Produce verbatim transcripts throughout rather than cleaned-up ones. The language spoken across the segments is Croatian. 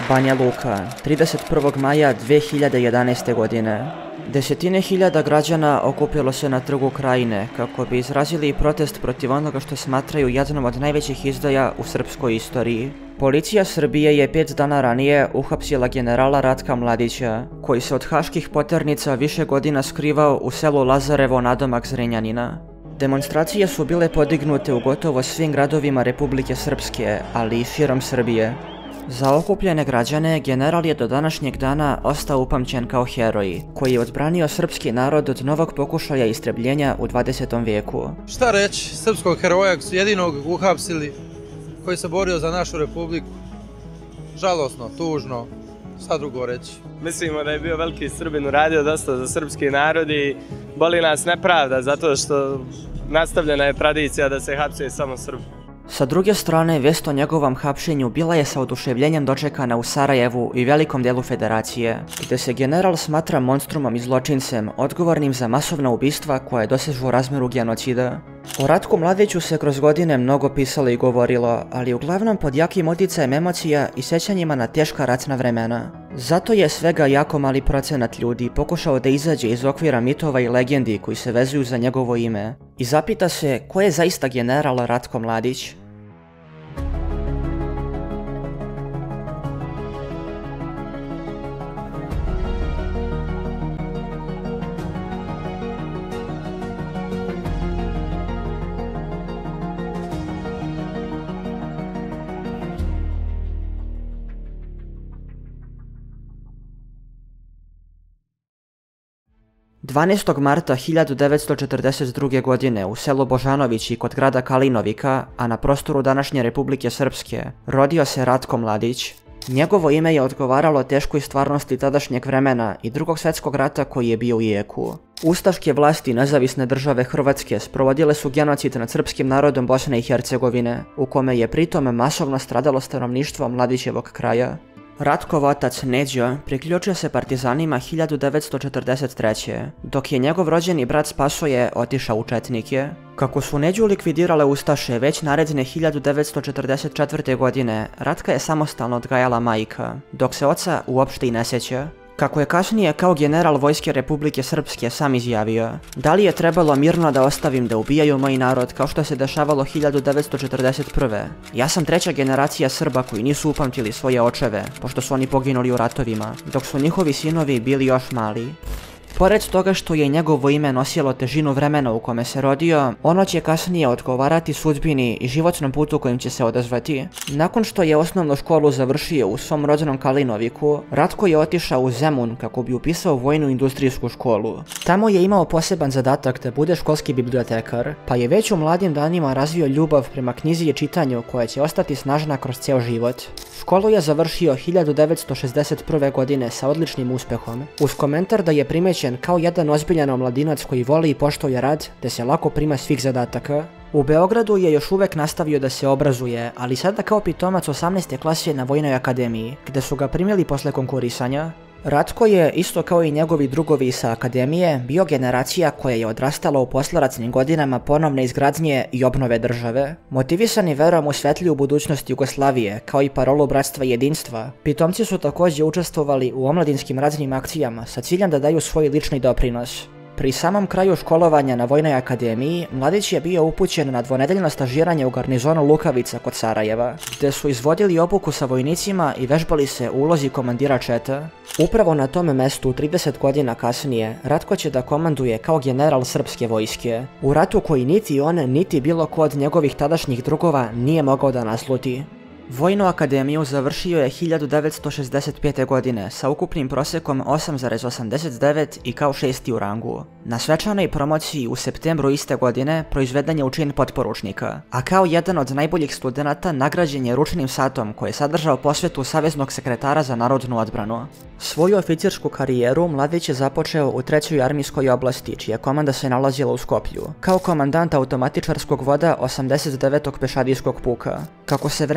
Banja Luka, trideset prvog maja dve hiljade jedanaeste. godine. Desetine hiljada građana okupilo se na Trgu Krajine kako bi izrazili protest protiv onoga što smatraju jednom od najvećih izdaja u srpskoj istoriji. Policija Srbije je pet dana ranije uhapsila generala Ratka Mladića, koji se od haških poternica više godina skrivao u selu Lazarevo nadomak Zrenjanina. Demonstracije su bile podignute u gotovo svim gradovima Republike Srpske, ali i širom Srbije. Za okupljene građane general je do današnjeg dana ostao upamćen kao heroj, koji je odbranio srpski narod od novog pokušaja istrebljenja u dvadesetom vijeku. Šta reći, srpskog heroja jedinog uhapsili, koji se borio za našu republiku. Žalosno, tužno, šta drugo reći. Mislimo da je bio veliki Srbin, uradio dosta za srpski narod i boli nas nepravda zato što nastavljena je tradicija da se hapse samo Srbi. Sa druge strane, vijest o njegovom hapšenju bila je sa oduševljenjem dočekana u Sarajevu i velikom dijelu federacije, gdje se general smatra monstrumom i zločincem odgovornim za masovna ubistva koje dosežu razmjeru genocida. O Ratku Mladiću se kroz godine mnogo pisalo i govorilo, ali uglavnom pod jakim utjecajem emocija i sjećanjima na teška ratna vremena. Zato je svega jako mali procenat ljudi pokušao da izađe iz okvira mitova i legendi koji se vezuju za njegovo ime i zapita se ko je zaista general Ratko Mladić. dvanaestog marta hiljadu devetsto četrdeset druge. godine u selu Božanovići kod grada Kalinovika, a na prostoru današnje Republike Srpske, rodio se Ratko Mladić. Njegovo ime je odgovaralo teškoj stvarnosti tadašnjeg vremena i drugog svjetskog rata koji je bio u jeku. Ustaške vlasti Nezavisne države Hrvatske sprovodile su genocid nad srpskim narodom Bosne i Hercegovine, u kome je pritom masovno stradalo stanovništvo Mladićevog kraja. Ratkov otac Neđo priključio se partizanima hiljadu devetsto četrdeset treće. dok je njegov rođeni brat Spasoje otišao u četnike. Kako su Neđu likvidirale Ustaše već naredne hiljadu devetsto četrdeset četvrte. godine, Ratka je samostalno odgajala majka, dok se oca uopšte i ne sjeća. Kako je kasnije kao general vojske Republike Srpske sam izjavio, da li je trebalo mirno da ostavim da ubijaju moj narod kao što se dešavalo hiljadu devetsto četrdeset prve. Ja sam treća generacija Srba koji nisu upamtili svoje očeve, pošto su oni poginuli u ratovima, dok su njihovi sinovi bili još mali. Pored toga što je njegovo ime nosilo težinu vremena u kome se rodio, ono će kasnije odgovarati sudbini i životnom putu kojim će se odazvati. Nakon što je osnovnu školu završio u svom rođenom Kalinoviku, Ratko je otišao u Zemun kako bi upisao vojnu industrijsku školu. Tamo je imao poseban zadatak da bude školski bibliotekar, pa je već u mladim danima razvio ljubav prema knjizi i čitanju koja će ostati snažna kroz ceo život. Školu je završio hiljadu devetsto šezdeset prve. godine sa odličnim uspehom, uz komentar da je primećen kao jedan ozbiljan omladinac koji voli i poštuje rad, da se lako prima svih zadataka. U Beogradu je još uvek nastavio da se obrazuje, ali sada kao pitomac osamnaeste klase na Vojnoj akademiji, gde su ga primili posle konkurisanja. Ratko je, isto kao i njegovi drugovi sa akademije, bio generacija koja je odrastala u posleratnim godinama ponovne izgradnje i obnove države. Motivisani verom u svetliju budućnost Jugoslavije, kao i parolu bratstva i jedinstva, pitomci su također učestvovali u omladinskim raznim akcijama sa ciljem da daju svoj lični doprinos. Pri samom kraju školovanja na Vojnoj akademiji, Mladić je bio upućen na dvonedeljno stažiranje u garnizonu Lukavica kod Sarajeva, gde su izvodili obuku sa vojnicima i vežbali se u ulozi komandira četa. Upravo na tome mestu, trideset godina kasnije, Ratko će da komanduje kao general srpske vojske, u ratu koji niti on, niti bilo ko od njegovih tadašnjih drugova nije mogao da nasluti. Vojnu akademiju završio je hiljadu devetsto šezdeset pete. godine sa ukupnim prosekom osam zarez osamdeset devet i kao šesti u rangu. Na svečanoj promociji u septembru iste godine proizveden je u čin potporučnika, a kao jedan od najboljih studenata nagrađen je ručnim satom koji je sadržao posvetu Saveznog sekretara za narodnu odbranu. Svoju oficirsku karijeru Mladić je započeo u trećoj armijskoj oblasti, čija komanda se nalazila u Skoplju, kao komandant automatičarskog voda osamdeset devetog pešadijskog puka. Kako se vremenom primetio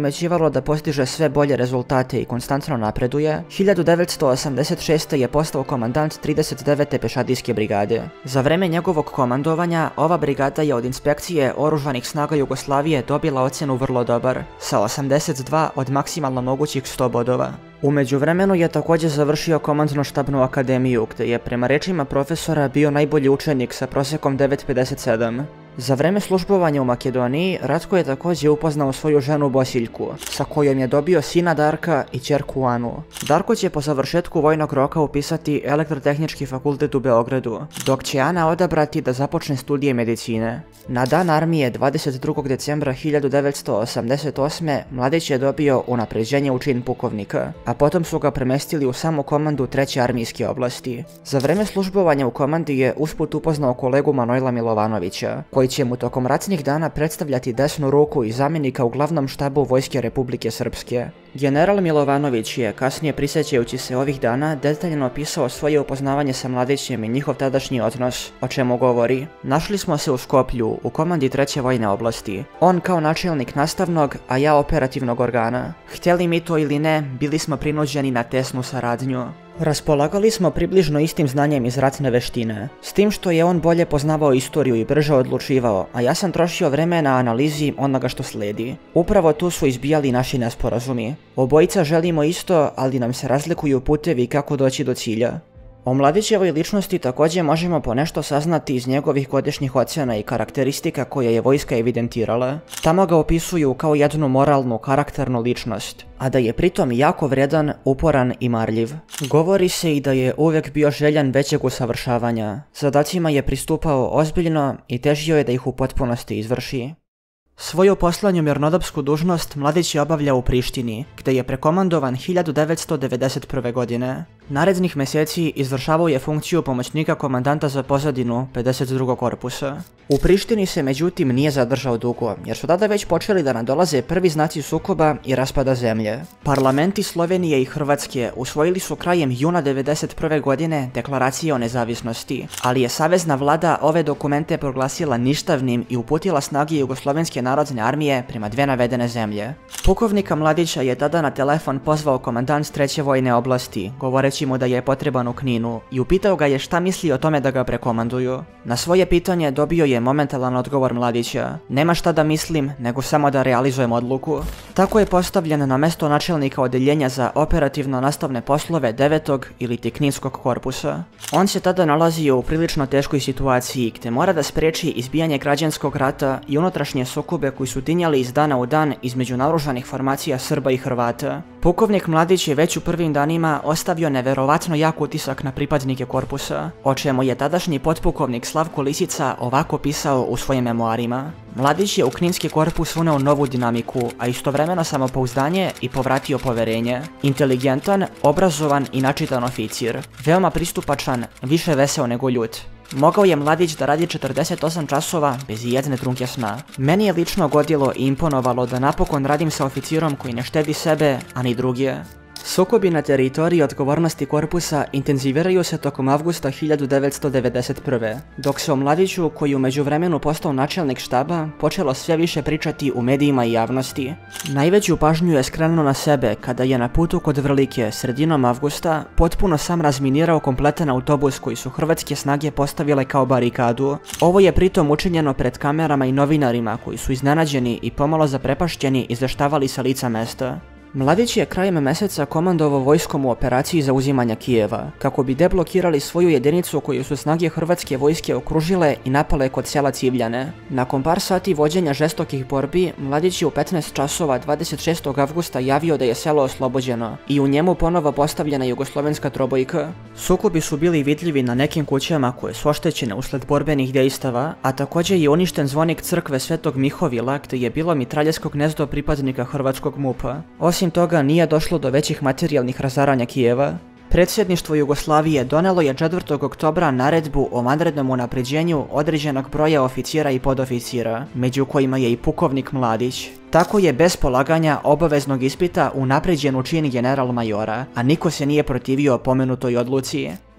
primećivalo da postiže sve bolje rezultate i konstantno napreduje, hiljadu devetsto osamdeset šeste. je postao komandant trideset devete pešadijske brigade. Za vreme njegovog komandovanja, ova brigada je od inspekcije Oružanih snaga Jugoslavije dobila ocjenu vrlo dobar, sa osamdeset dva od maksimalno mogućih sto bodova. U međuvremenu je također završio komandno-štabnu akademiju, gdje je prema rečima profesora bio najbolji učenik sa prosjekom devet zarez pedeset sedam. Za vreme službovanja u Makedoniji, Ratko je također upoznao svoju ženu Bosiljku, sa kojom je dobio sina Darka i ćerku Anu. Darko će po završetku vojnog roka upisati Elektrotehnički fakultet u Beogradu, dok će Ana odabrati da započne studije medicine. Na dan armije dvadeset drugog decembra hiljadu devetsto osamdeset osme. Mladić je dobio unapređenje u čin pukovnika, a potom su ga premestili u samu komandu treće armijske oblasti. Za vreme službovanja u komandi je usput upoznao kolegu Manojla Milovanovića, koji će mu tokom ratnih dana predstavljati desnu ruku i zamjenika u glavnom štabu Vojske Republike Srpske. General Milovanović je, kasnije prisjećajući se ovih dana, detaljno opisao svoje upoznavanje sa Mladićem i njihov tadašnji odnos, o čemu govori: našli smo se u Skoplju, u komandi treće vojne oblasti. On kao načelnik nastavnog, a ja operativnog organa. Htjeli mi to ili ne, bili smo prinuđeni na tesnu saradnju. Raspolagali smo približno istim znanjem iz ratne veštine, s tim što je on bolje poznavao istoriju i brže odlučivao, a ja sam trošio vreme na analizi onoga što slijedi. Upravo tu su izbijali naši nesporazumi. Obojica želimo isto, ali nam se razlikuju putevi kako doći do cilja. O Mladićevoj ličnosti također možemo ponešto saznati iz njegovih godišnjih ocjena i karakteristika koje je vojska evidentirala. Tamo ga opisuju kao jednu moralnu, karakternu ličnost, a da je pritom jako vredan, uporan i marljiv. Govori se i da je uvijek bio željan većeg usavršavanja. Zadacima je pristupao ozbiljno i težio je da ih u potpunosti izvrši. Svoju poslednju mirnodopsku dužnost Mladić je obavljao u Prištini, gdje je prekomandovan hiljadu devetsto devedeset prve. godine. Narednih mjeseci izvršavao je funkciju pomoćnika komandanta za pozadinu pedeset drugog korpusa. U Prištini se međutim nije zadržao dugo, jer su tada već počeli da nadolaze prvi znaci sukoba i raspada zemlje. Parlamenti Slovenije i Hrvatske usvojili su krajem juna devedeset prve. godine deklaracije o nezavisnosti, ali je savezna vlada ove dokumente proglasila ništavnim i uputila snage Jugoslovenske narodne armije prema dve navedene zemlje. Pukovnika Mladića je tada na telefon pozvao komandant treće vojne oblasti, govoreći mu da je potreban u Kninu, i upitao ga je šta misli o tome da ga prekomanduju. Na svoje pitanje dobio je momentalan odgovor Mladića: nema šta da mislim, nego samo da realizujem odluku. Tako je postavljen na mesto načelnika odeljenja za operativno nastavne poslove devetog ili ti Kninskog korpusa. On se tada nalazio u prilično teškoj situaciji, gdje mora da spreči izbijanje građanskog rata i unutrašnje sukobe koji su tinjali iz dana u dan između naoružanih formacija Srba i Hrvata. Pukovnik Mladić je već u prvim danima ostavio neverovatno jak utisak na pripadnike korpusa, o čemu je tadašnji potpukovnik Slavko Lisica ovako pisao u svojim memoarima: Mladić je u Kninski korpus uneo novu dinamiku, a istovremeno samopouzdanje i povratio poverenje. Inteligentan, obrazovan i načitan oficir, veoma pristupačan, više veseo nego ljut. Mogao je Mladić da radi četrdeset osam časova bez jedne trunke sna. Meni je lično godilo i imponovalo da napokon radim sa oficirom koji ne štedi sebe, a ni druge. Sukobi na teritoriji odgovornosti korpusa intenziviraju se tokom avgusta hiljadu devetsto devedeset prve. dok se o Mladiću, koji u međuvremenu postao načelnik štaba, počelo sve više pričati u medijima i javnosti. Najveću pažnju je skrenuo na sebe kada je na putu kod Vrlike sredinom avgusta potpuno sam razminirao kompletan autobus koji su hrvatske snage postavile kao barikadu. Ovo je pritom učinjeno pred kamerama i novinarima koji su iznenađeni i pomalo zaprepašćeni izveštavali sa lica mesta. Mladić je krajem meseca komandovao vojskom u operaciji zauzimanja Kijeva, kako bi deblokirali svoju jedinicu koju su snage hrvatske vojske okružile i napale kod sela Civljane. Nakon par sati vođenja žestokih borbi, Mladić je u petnaest časova dvadeset šestog avgusta javio da je selo oslobođeno i u njemu ponovo postavljena jugoslovenska trobojka. Sukobi su bili vidljivi na nekim kućama koje su oštećene usled borbenih dejstava, a također je uništen zvonik crkve Svetog Mihovila, gdje je bilo mitraljesko gnezdo pripadnika hrvatskog MUP-a. Osim toga nije došlo do većih materijalnih razaranja Kijeva. Predsjedništvo Jugoslavije donelo je četvrtog oktobra naredbu o vanrednom unapređenju određenog broja oficira i podoficira, među kojima je i pukovnik Mladić. Tako je bez polaganja obaveznog ispita unapređen u čin general majora, a niko se nije protivio pomenutoj odluci.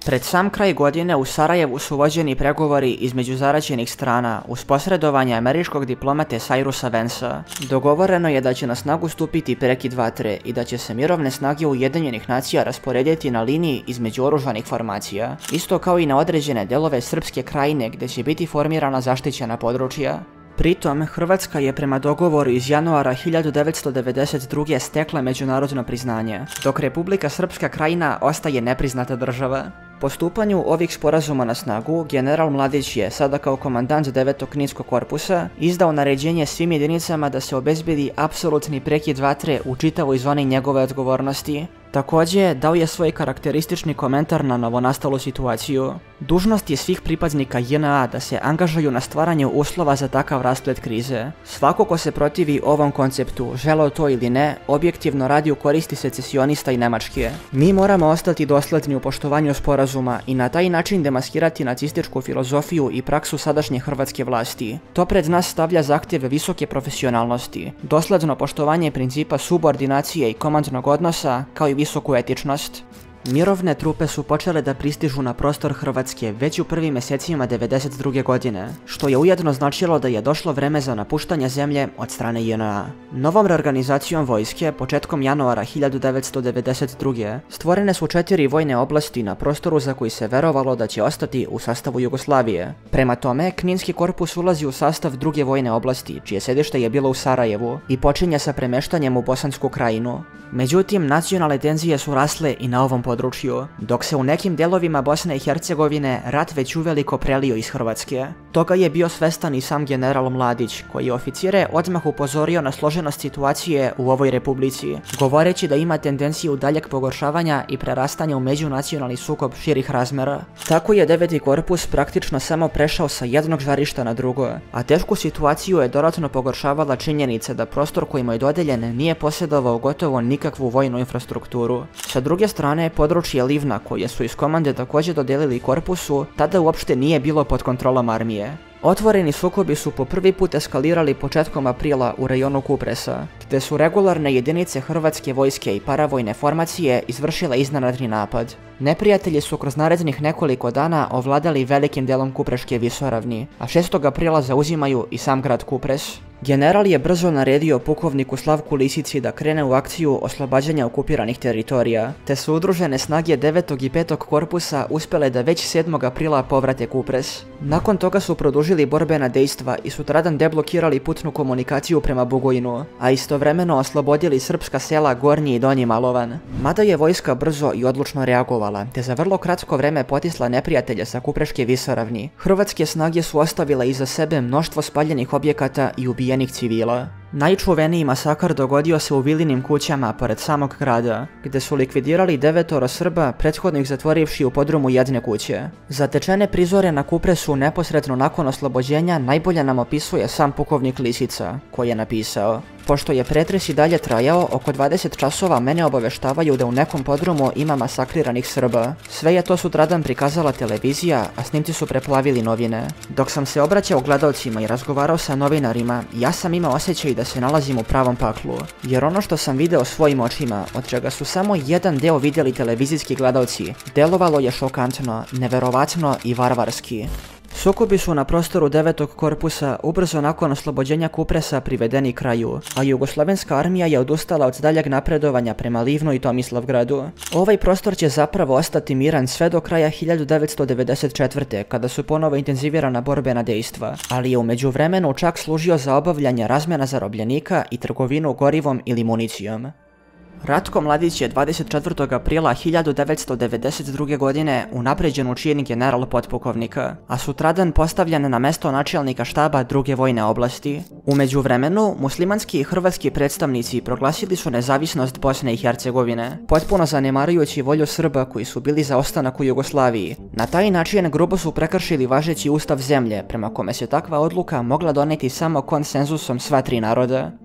Pred sam kraj godine u Sarajevu su vođeni pregovori između zaraćenih strana uz posredovanje američkog diplomate Cyrusa Vancea. Dogovoreno je da će na snagu stupiti prekid vatre i da će se mirovne snage Ujedinjenih nacija rasporediti na liniji između oružanih formacija, isto kao i na određene delove Srpske krajine gdje će biti formirana zaštićena područja. Pritom, Hrvatska je prema dogovoru iz januara hiljadu devetsto devedeset druge stekla međunarodno priznanje, dok Republika Srpska krajina ostaje nepriznata država. Po stupanju ovih sporazuma na snagu, general Mladić je, sada kao komandant devetog kninskog korpusa, izdao naređenje svim jedinicama da se obezbedi apsolutni prekid vatre u čitavoj zoni njegove odgovornosti. Također, dao je svoj karakteristični komentar na novonastalu situaciju. Dužnost je svih pripadnika J N A da se angažuju na stvaranju uslova za takav rasplet krize. Svako ko se protivi ovom konceptu, želeo to ili ne, objektivno radi u koristi secesionista i Nemačke. Mi moramo ostati dosledni u poštovanju sporazuma i na taj način demaskirati nacističku filozofiju i praksu sadašnje hrvatske vlasti. To pred nas stavlja zahtjeve visoke profesionalnosti, dosledno poštovanje principa subordinacije i komandnog odnosa, kao i visoku etičnost. Mirovne trupe su počele da pristižu na prostor Hrvatske već u prvim mjesecima devedeset druge godine, što je ujedno značilo da je došlo vreme za napuštanje zemlje od strane J N A. Novom reorganizacijom vojske, početkom januara hiljadu devetsto devedeset druge stvorene su četiri vojne oblasti na prostoru za koji se verovalo da će ostati u sastavu Jugoslavije. Prema tome, Kninski korpus ulazi u sastav druge vojne oblasti, čije sedište je bilo u Sarajevu, i počinje sa premeštanjem u Bosansku krajinu. Međutim, nacionalne tenzije su rasle i na ovom području, dok se u nekim delovima Bosne i Hercegovine rat već uveliko prelio iz Hrvatske. Toga je bio svestan i sam general Mladić, koji je oficire odmah upozorio na složenost situacije u ovoj republici, govoreći da ima tendenciju daljeg pogoršavanja i prerastanja u međunacionalni sukob širih razmera. Tako je deveti korpus praktično samo prešao sa jednog žarišta na drugo, a tešku situaciju je dodatno pogoršavala činjenica da prostor koji mu je dodeljen nije posjedovao gotovo nikakvu vojnu infrastrukturu. Sa druge strane, područje Livna, koje su iz komande također dodelili korpusu, tada uopšte nije bilo pod kontrolom armije. Otvoreni sukobi su po prvi put eskalirali početkom aprila u rajonu Kupresa, gdje su regularne jedinice hrvatske vojske i paravojne formacije izvršile iznenadni napad. Neprijatelji su kroz narednih nekoliko dana ovladali velikim delom Kupreške visoravni, a šestog aprila zauzimaju i sam grad Kupres. General je brzo naredio pukovniku Slavku Lisici da krene u akciju oslobađanja okupiranih teritorija, te su udružene snage devetog i petog korpusa uspjele da već sedmog aprila povrate Kupres. Nakon toga su produžili borbena dejstva i sutradan deblokirali putnu komunikaciju prema Bugojnu, a istovremeno oslobodili srpska sela Gornji i Donji Malovan. Mada je vojska brzo i odlučno reagovala, te za vrlo kratko vreme potisla neprijatelje sa Kupreške visoravni, hrvatske snage su ostavile iza sebe mnoštvo spaljenih objekata i ubijenih civila. Najčuveniji masakar dogodio se u Vilinim kućama pored samog grada, gdje su likvidirali devetoro Srba, prethodno ih zatvorivši u podrumu jedne kuće. Zatečene prizore na Kupresu neposredno nakon oslobođenja najbolje nam opisuje sam pukovnik Lisica, koji je napisao: "Pošto je pretres i dalje trajao, oko dvadeset časova mene obaveštavaju da u nekom podrumu ima masakriranih Srba. Sve je to sutradan prikazala televizija, a snimci su preplavili novine. Dok sam se obraćao gledalcima i razgovarao sa novinarima, ja sam imao osjećaj da se nalazim u pravom paklu, jer ono što sam video svojim očima, od čega su samo jedan deo vidjeli televizijski gledalci, delovalo je šokantno, neverovatno i varvarski." Sukobi su na prostoru devetog korpusa ubrzo nakon oslobođenja Kupresa privedeni kraju, a jugoslavenska armija je odustala od daljeg napredovanja prema Livnu i Tomislavgradu. Ovaj prostor će zapravo ostati miran sve do kraja hiljadu devetsto devedeset četvrte. kada su ponovo intenzivirana borbena dejstva, ali je u međuvremenu čak služio za obavljanje razmjena zarobljenika i trgovinu gorivom ili municijom. Ratko Mladić je dvadeset četvrtog aprila hiljadu devetsto devedeset druge. godine unapređen u čin general potpukovnika, a sutradan postavljen na mesto načelnika štaba druge vojne oblasti. U međuvremenu, muslimanski i hrvatski predstavnici proglasili su nezavisnost Bosne i Hercegovine, potpuno zanemarujući volju Srba koji su bili za ostanak u Jugoslaviji. Na taj način grubo su prekršili važeći ustav zemlje, prema kome se takva odluka mogla doneti samo konsenzusom sva tri naroda.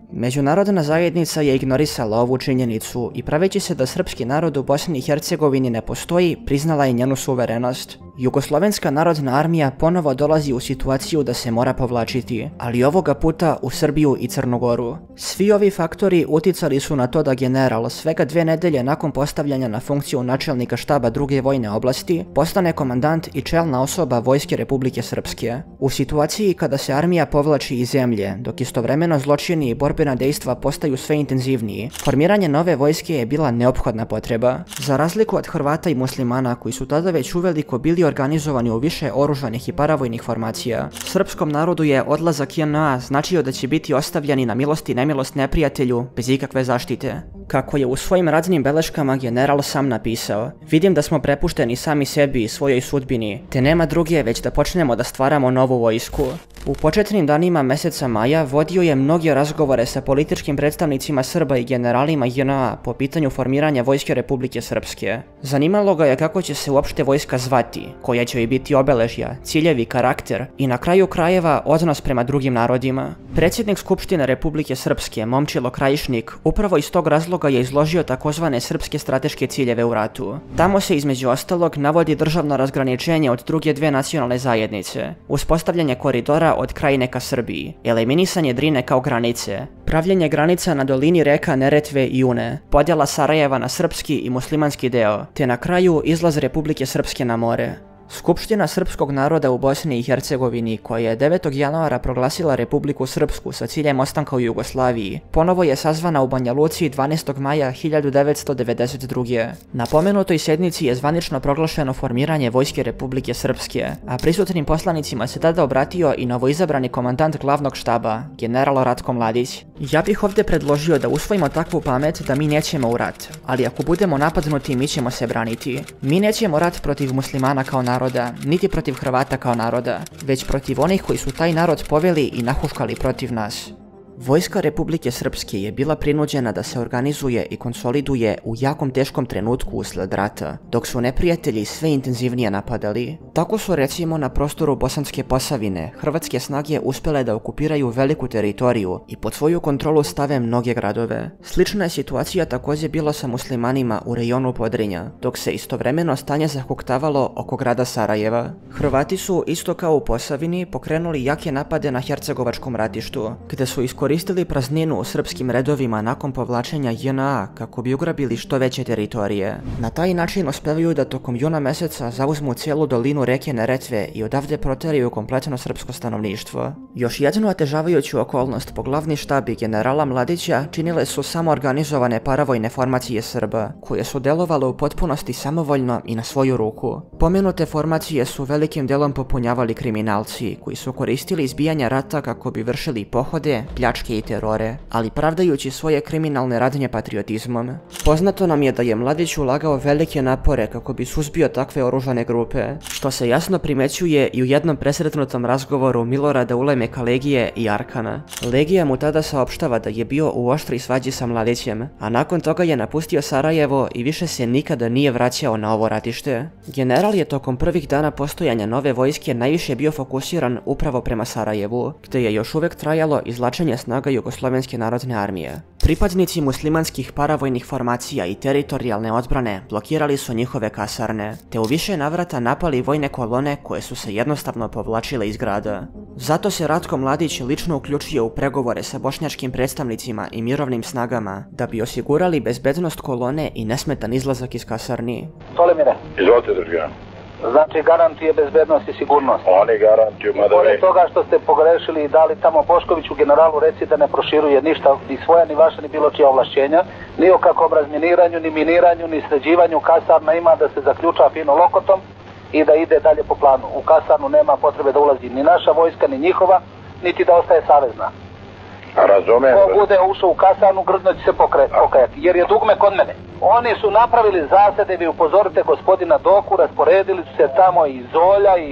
Međunarodna zajednica je ignorisala ovu činjenicu i praveći se da srpski narod u Bosni i Hercegovini ne postoji, priznala je njenu suverenost. Jugoslovenska narodna armija ponovo dolazi u situaciju da se mora povlačiti, ali ovoga puta u Srbiju i Crnu Goru. Svi ovi faktori uticali su na to da general svega dve nedelje nakon postavljanja na funkciju načelnika štaba druge vojne oblasti postane komandant i čelna osoba Vojske Republike Srpske. U situaciji kada se armija povlači iz zemlje, dok istovremeno zločini i borbena dejstva postaju sve intenzivniji, formiranje nove vojske je bila neophodna potreba. Za razliku od Hrvata i muslimana koji su tada već uveliko bili organizovani u više oružanih i paravojnih formacija, srpskom narodu je odlazak J N A značio da će biti ostavljeni na milost i nemilost neprijatelju bez ikakve zaštite. Kako je u svojim radnim beleškama general sam napisao: "Vidim da smo prepušteni sami sebi i svojoj sudbini, te nema druge već da počnemo da stvaramo novu vojsku." U početnim danima meseca maja vodio je mnoge razgovore sa političkim predstavnicima Srba i generalima J N A po pitanju formiranja Vojske Republike Srpske. Zanimalo ga je kako će se uopšte vojska zvati, koja će joj biti obeležja, ciljevi, karakter i na kraju krajeva odnos prema drugim narodima. Predsjednik Skupštine Republike Srpske, Momčilo Krajišnik, upravo iz tog razloga je izložio takozvane srpske strateške ciljeve u ratu. Tamo se između ostalog navodi državno razgraničenje od druge dve nacionalne zajednice, uspostavljanje koridora od Krajine ka Srbiji, eliminisanje Drine kao granice, pravljenje granica na dolini reka Neretve i Une, podjela Sarajeva na srpski i muslimanski deo, te na kraju izlaz Republike Srpske na more. Skupština srpskog naroda u Bosni i Hercegovini, koja je devetog januara proglasila Republiku Srpsku sa ciljem ostanka u Jugoslaviji, ponovo je sazvana u Banja Luci dvanaestog maja hiljadu devetsto devedeset druge. Na pomenutoj sjednici je zvanično proglašeno formiranje Vojske Republike Srpske, a prisutnim poslanicima se tada obratio i novoizabrani komandant glavnog štaba, general Ratko Mladić. Ja bih ovdje predložio da usvojimo takvu pamet da mi nećemo u rat, ali ako budemo napadnuti mi ćemo se braniti. Mi nećemo rat protiv muslimana kao narod, naroda, niti protiv Hrvata kao naroda, već protiv onih koji su taj narod poveli i nahuškali protiv nas. Vojska Republike Srpske je bila prinuđena da se organizuje i konsoliduje u jakom teškom trenutku usled rata, dok su neprijatelji sve intenzivnije napadali. Tako su recimo na prostoru Bosanske Posavine hrvatske snage uspjele da okupiraju veliku teritoriju i pod svoju kontrolu stave mnoge gradove. Slična je situacija također bila sa muslimanima u rejonu Podrinja, dok se istovremeno stanje zahuktavalo oko grada Sarajeva. Hrvati su, isto kao u Posavini, pokrenuli jake napade na hercegovačkom ratištu, gde su iskoristili koristili prazninu u srpskim redovima nakon povlačenja J N A kako bi ugrabili što veće teritorije. Na taj način uspevaju da tokom juna meseca zauzmu cijelu dolinu reke Neretve i odavde proteraju kompletno srpsko stanovništvo. Još jednu otežavajuću okolnost po glavni štab i generala Mladića činile su samo organizovane paravojne formacije Srba, koje su delovale u potpunosti samovoljno i na svoju ruku. Pomenute formacije su velikim delom popunjavali kriminalci, koji su koristili izbijanja rata kako bi vršili pohode, pljačke i terore, ali pravdajući svoje kriminalne radnje patriotizmom. Poznato nam je da je Mladić ulagao velike napore kako bi suzbio takve oružane grupe, što se jasno primećuje i u jednom presretnutom razgovoru Milorada Ulemeka Legije i Arkana. Legija mu tada saopštava da je bio u oštri svađi sa Mladićem, a nakon toga je napustio Sarajevo i više se nikada nije vraćao na ovo ratište. General je tokom prvih dana postojanja nove vojske najviše bio fokusiran upravo prema Sarajevu, gde je još uvek trajalo izvlačenje snaga Jugoslovenske narodne armije. Pripadnici muslimanskih paravojnih formacija i teritorijalne odbrane blokirali su njihove kasarne, te u više navrata napali vojne kolone koje su se jednostavno povlačile iz grada. Zato se Ratko Mladić lično uključio u pregovore sa bošnjačkim predstavnicima i mirovnim snagama da bi osigurali bezbednost kolone i nesmetan izlazak iz kasarni. Tolemire. Izvolite, državno. Znači garantuje bezbednost i sigurnost. Oni garantuju, mada Pored toga što ste pogrešili i dali tamo Boškoviću generalu reci da ne proširuje ništa, ni svoja, ni vaša, ni bilo čija ovlašćenja, ni o kakvom razminiranju, ni miniranju, ni sređivanju kasarna ima da se zaključa fino lokotom i da ide dalje po planu. U kasarnu nema potrebe da ulazi ni naša vojska, ni njihova, niti da ostaje savezna. Razumem. Ko bude ušao u kasarnu, grdno će se pokajati, jer je dugme kod mene. Oni su napravili zasede, vi upozorite gospodina Doku, rasporedili su se tamo i Zolja i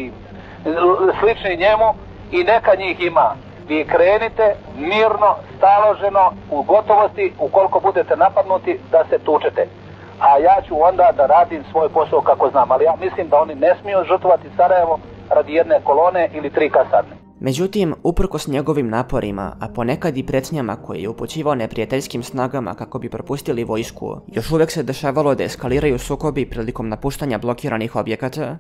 slični njemu i neka njih ima. Vi krenite mirno, staloženo, u gotovosti, ukoliko budete napadnuti, da se tučete. A ja ću onda da radim svoj posao kako znam, ali ja mislim da oni ne smiju žrtvovati Sarajevo radi jedne kolone ili tri kasarne. Međutim, uprkos njegovim naporima, a ponekad i pretnjama koje je upućivao neprijateljskim snagama kako bi propustili vojsku, još uvijek se dešavalo da eskaliraju sukobi prilikom napuštanja blokiranih objekata.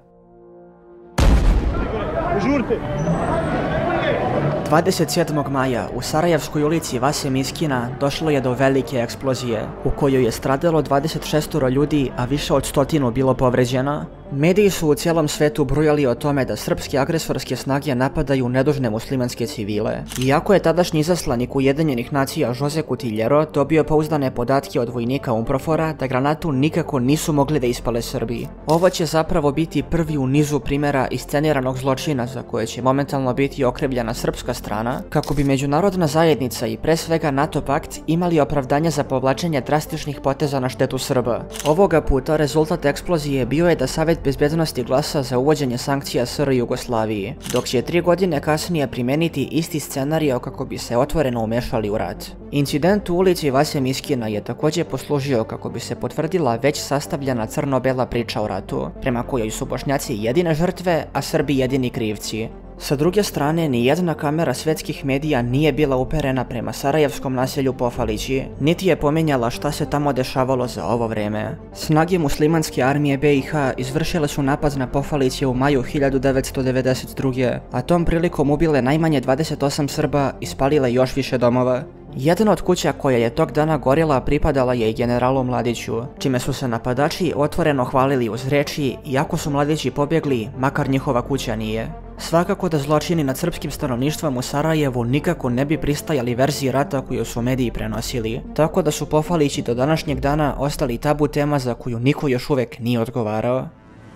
dvadeset sedmog maja u Sarajevskoj ulici Vase Miskina došlo je do velike eksplozije, u kojoj je stradalo dvadeset šest ljudi, a više od stotinu bilo povređeno. Mediji su u cijelom svetu brujali o tome da srpske agresorske snage napadaju nedužne muslimanske civile. Iako je tadašnji izaslanik Ujedinjenih nacija Jose Cutillero dobio pouzdane podatke od vojnika UNPROFOR-a da granatu nikako nisu mogli da ispale Srbi. Ovo će zapravo biti prvi u nizu primjera isceniranog zločina za koje će momentalno biti okrivljena srpska strana, kako bi međunarodna zajednica i pre svega NATO pakt imali opravdanje za povlačenje drastičnih poteza na štetu Srba. Ovoga puta rezultat eksplozije bio je da Savet bezbednosti glasa za uvođenje sankcija S R Jugoslaviji, dok će tri godine kasnije primeniti isti scenario kako bi se otvoreno umešali u rat. Incident u ulici Vase Miskina je također poslužio kako bi se potvrdila već sastavljena crno-bela priča o ratu, prema kojoj su Bošnjaci jedine žrtve, a Srbi jedini krivci. Sa druge strane, ni jedna kamera svetskih medija nije bila uperena prema sarajevskom naselju Pofalići, niti je pominjala šta se tamo dešavalo za ovo vreme. Snage muslimanske armije B i H izvršile su napad na Pofaliće u maju hiljadu devetsto devedeset druge. a tom prilikom ubile najmanje dvadeset osam Srba i spalile još više domova. Jedna od kuća koja je tog dana gorila pripadala je i generalu Mladiću, čime su se napadači otvoreno hvalili uz reči iako su Mladići pobjegli, makar njihova kuća nije. Svakako da zločini nad srpskim stanovništvom u Sarajevu nikako ne bi pristajali verziji rata koju su mediji prenosili, tako da su Pofalići do današnjeg dana ostali tabu tema za koju niko još uvijek nije odgovarao.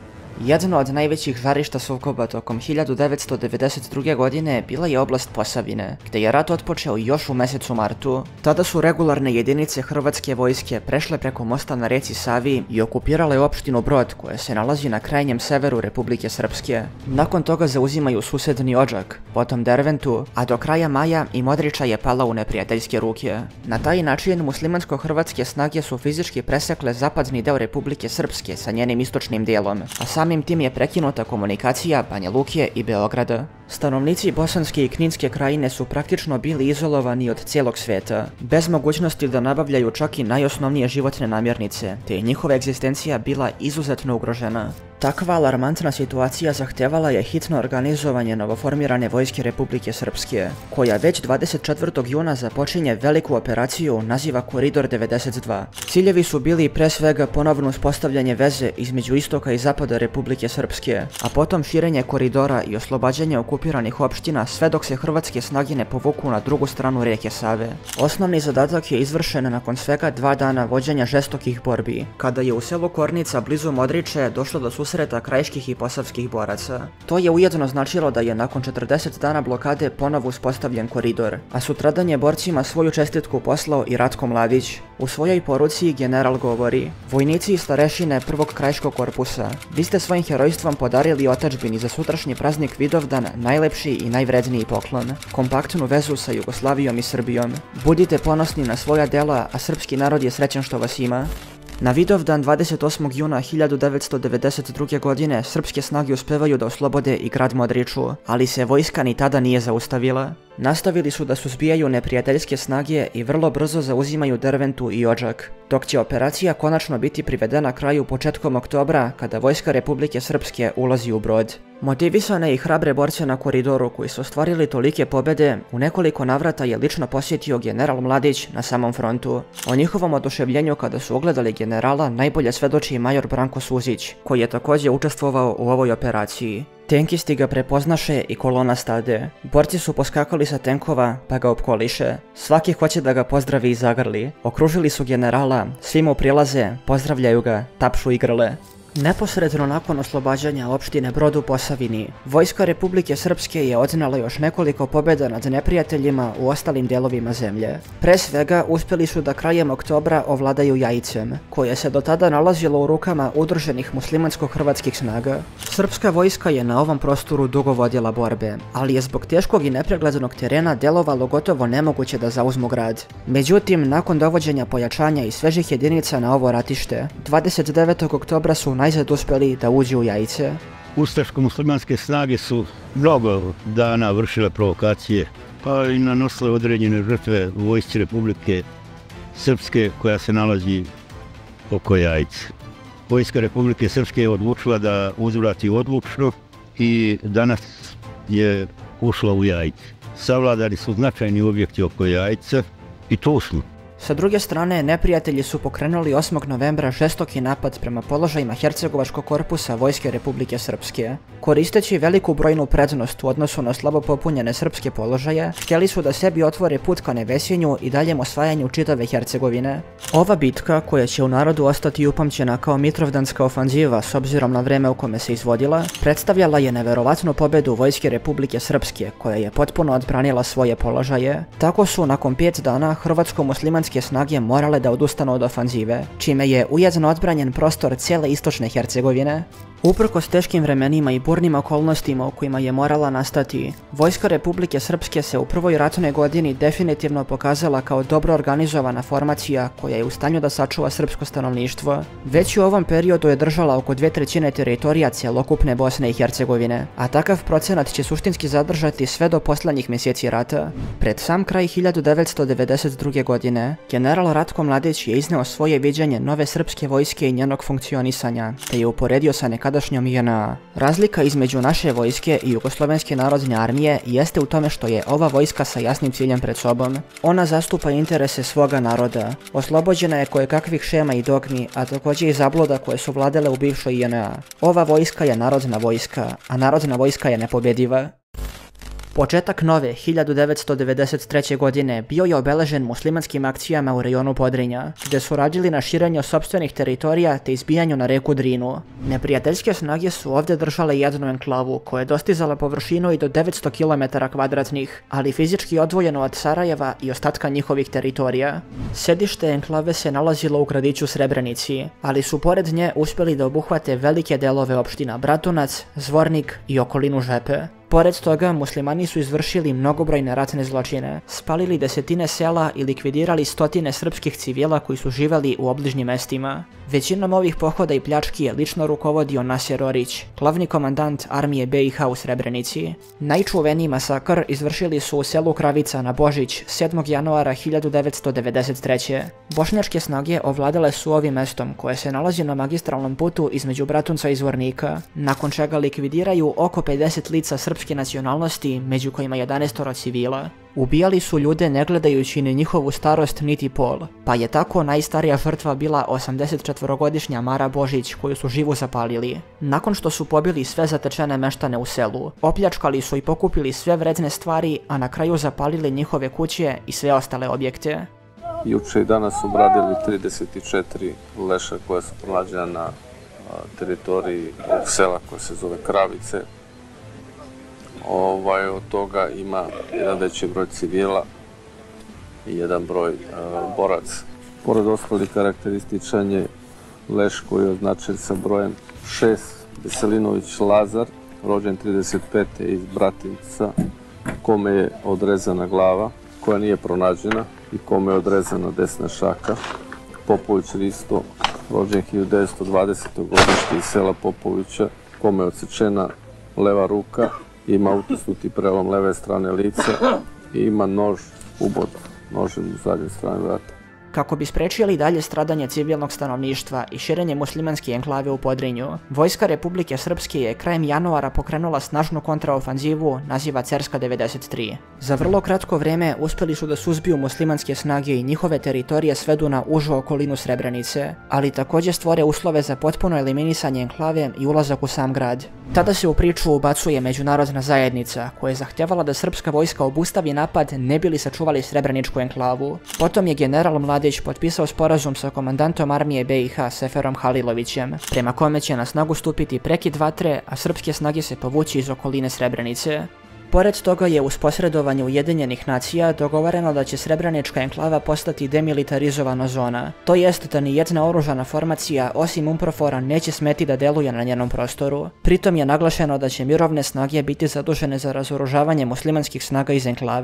Jedno od najvećih žarišta sukoba tokom hiljadu devetsto devedeset druge. godine bila je oblast Posavine, gdje je rat otpočeo još u mjesecu martu. Tada su regularne jedinice hrvatske vojske prešle preko mosta na reci Savi i okupirale opštinu Brod, koja se nalazi na krajnjem severu Republike Srpske. Nakon toga zauzimaju susedni Odžak, potom Derventu, a do kraja maja i Modriča je pala u neprijateljske ruke. Na taj način muslimansko-hrvatske snage su fizički presekle zapadni deo Republike Srpske sa njenim istočnim dijelom, a samim tim je prekinuta komunikacija Banja Luke i Beograda. Stanovnici Bosanske i Kninske krajine su praktično bili izolovani od cijelog sveta, bez mogućnosti da nabavljaju čak i najosnovnije životne namirnice, te je njihova egzistencija bila izuzetno ugrožena. Takva alarmantna situacija zahtevala je hitno organizovanje novoformirane vojske Republike Srpske, koja već dvadeset četvrtog juna započinje veliku operaciju naziva Koridor devedeset dva. Ciljevi su bili pre svega ponovno uspostavljanje veze između istoka i zapada Republike Srpske, a potom širenje koridora i oslobađanje okupiranih opština sve dok se hrvatske snage ne povuku na drugu stranu rijeke Save. Osnovni zadatak je izvršen nakon svega dva dana vođenja žestokih borbi, kada je u selu Kornica blizu Modriče došlo do susreta krajiških i posavskih boraca. To je ujedno značilo da je nakon četrdeset dana blokade ponovo uspostavljen koridor, a sutradan je borcima svoju čestitku poslao i Ratko Mladić. U svojoj poruci general govori: vojnici i starešine prvog krajiškog korpusa, vi ste svojim herojstvom podarili otadžbini za sutrašnji praznik Vidovdan najlepši i najvredniji poklon, kompaktnu vezu sa Jugoslavijom i Srbijom. Budite ponosni na svoja dela, a srpski narod je srećan što vas ima. Na Vidovdan dvadeset osmog juna hiljadu devetsto devedeset druge. godine srpske snage uspevaju da oslobode i grad Modriču, ali se vojska ni tada nije zaustavila. Nastavili su da suzbijaju neprijateljske snage i vrlo brzo zauzimaju Derventu i Odžak, dok će operacija konačno biti privedena kraju početkom oktobra kada vojska Republike Srpske ulazi u Brod. Motivisane i hrabre borce na koridoru koji su ostvarili tolike pobjede, u nekoliko navrata je lično posjetio general Mladić na samom frontu. O njihovom oduševljenju kada su ogledali generala najbolje svedoči major Branko Suzić, koji je također učestvovao u ovoj operaciji. Tenkisti ga prepoznaše i kolona stade. Borci su poskakali sa tenkova pa ga opkoliše. Svaki hoće da ga pozdravi i zagrli. Okružili su generala, svi mu prilaze, pozdravljaju ga, tapšu i grle. Neposredno nakon oslobađanja opštine Brod u Posavini, vojska Republike Srpske je odnela još nekoliko pobjeda nad neprijateljima u ostalim delovima zemlje. Pre svega uspjeli su da krajem oktobra ovladaju Jajicem, koje se do tada nalazilo u rukama udruženih muslimansko-hrvatskih snaga. Srpska vojska je na ovom prostoru dugo vodila borbe, ali je zbog teškog i nepreglednog terena delovalo gotovo nemoguće da zauzmu grad. Međutim, nakon dovođenja pojačanja i svežih jedinica na ovo ratište, dvadeset devetog oktobra su najzad uspjeli da uđu u Jajice. Ustaško-muslimanske snage su mnogo dana vršile provokacije, pa i nanosile određene žrtve vojsci Republike Srpske koja se nalazi oko Jajce. Vojska Republike Srpske je odlučila da uzvrati odlučno i danas je ušla u Jajce. Savladali su značajni objekti oko Jajca i tu smo. Sa druge strane, neprijatelji su pokrenuli osmog novembra žestoki napad prema položajima Hercegovačkog korpusa Vojske Republike Srpske. Koristeći veliku brojnu prednost u odnosu na slabo popunjene srpske položaje, htjeli su da sebi otvore put ka Nevesinju i daljem osvajanju čitave Hercegovine. Ova bitka, koja će u narodu ostati upamćena kao Mitrovdanska ofanziva s obzirom na vreme u kome se izvodila, predstavljala je neverovatnu pobedu Vojske Republike Srpske, koja je potpuno odbranila svoje položaje. Tako su nakon pet dana hrvatsko-muslimanske snage morale da odustanu od ofanzive, čime je ujedno odbranjen prostor cijele istočne Hercegovine. Uprkos teškim vremenima i burnim okolnostima u kojima je morala nastati, Vojska Republike Srpske se u prvoj ratnoj godini definitivno pokazala kao dobro organizovana formacija koja je u stanju da sačuva srpsko stanovništvo. Već u ovom periodu je držala oko dve trećine teritorija cjelokupne Bosne i Hercegovine, a takav procenat će suštinski zadržati sve do poslednjih mjeseci rata. Pred sam kraj hiljadu devetsto devedeset druge. godine, general Ratko Mladić je izneo svoje viđenje nove srpske vojske i njenog funkcionisanja, te je uporedio sa nekadašnjom J N A. Razlika između naše vojske i Jugoslovenske narodne armije jeste u tome što je ova vojska sa jasnim ciljem pred sobom. Ona zastupa interese svoga naroda. Oslobođena je kojekakvih šema i dogmi, a također i zabluda koje su vladale u bivšoj J N A. Ova vojska je narodna vojska, a narodna vojska je nepobjediva. Početak nove hiljadu devetsto devedeset treće. godine bio je obeležen muslimanskim akcijama u rejonu Podrinja, gdje su radili na širenju sopstvenih teritorija te izbijanju na reku Drinu. Neprijateljske snage su ovdje držale jednu enklavu koja je dostizala površinu i do devetsto kilometara kvadratnih, ali fizički odvojeno od Sarajeva i ostatka njihovih teritorija. Sedište enklave se nalazilo u gradiću Srebrenici, ali su pored nje uspjeli da obuhvate velike delove opština Bratunac, Zvornik i okolinu Žepe. Pored toga, muslimani su izvršili mnogobrojne ratne zločine, spalili desetine sela i likvidirali stotine srpskih civila koji su živeli u obližnjim mestima. Većinom ovih pohoda i pljački je lično rukovodio Nasjer Orić, glavni komandant armije B i H u Srebrenici. Najčuveniji masakr izvršili su u selu Kravica na Božić sedmog januara hiljadu devetsto devedeset treće. Bošnjačke snage ovladale su ovim mestom koje se nalazi na magistralnom putu između Bratunca i Zvornika, nakon čega likvidiraju oko pedeset lica srpske nacionalnosti, među kojima jedanaestoro civila. Ubijali su ljude ne gledajući ni njihovu starost niti pol, pa je tako najstarija žrtva bila osamdesetčetvorogodišnja Mara Božić koju su živu zapalili. Nakon što su pobili sve zatečene meštane u selu, opljačkali su i pokupili sve vredne stvari, a na kraju zapalili njihove kuće i sve ostale objekte. Juče i danas obradili trideset četiri leša koja su pronađena na teritoriji sela koje se zove Kravice. Ovaj, od toga ima jedan veći broj civila i jedan broj uh, boraca. Pored ostalih karakterističan je leš koji je označen sa brojem šest, Veselinović Lazar, rođen trideset pete iz Bratinca, kome je odrezana glava, koja nije pronađena i kome je odrezana desna šaka. Popović Risto, rođen hiljadu devetsto dvadesete. godište iz sela Popovića, kome je odsečena leva ruka, ima utisnuti prelom leve strane lica i ima nož ubod nožem u zadnjoj strani vrata. Kako bi spriječili dalje stradanje civilnog stanovništva i širenje muslimanske enklave u Podrinju, Vojska Republike Srpske je krajem januara pokrenula snažnu kontraofanzivu naziva Cerska devedeset tri. Za vrlo kratko vrijeme uspjeli su da suzbiju muslimanske snage i njihove teritorije svedu na užu okolinu Srebrenice, ali također stvore uslove za potpuno eliminisanje enklave i ulazak u sam grad. Tada se u priču ubacuje međunarodna zajednica koja je zahtjevala da srpska vojska obustavi napad ne bili sačuvali Srebreničku enklavu. Potom je general Mladić potpisao sporazum sa komandantom armije B i H Seferom Halilovićem, prema kome će na snagu stupiti prekid vatre, a srpske snage se povući iz okoline Srebrenice. Pored toga je uz posredovanje Ujedinjenih nacija dogovoreno da će Srebrenička enklava postati demilitarizovana zona, to jest da ni jedna oružana formacija osim Umprofora neće smeti da deluje na njenom prostoru. Pritom je naglašeno da će mirovne snage biti zadužene za razoružavanje muslimanskih snaga iz enklave.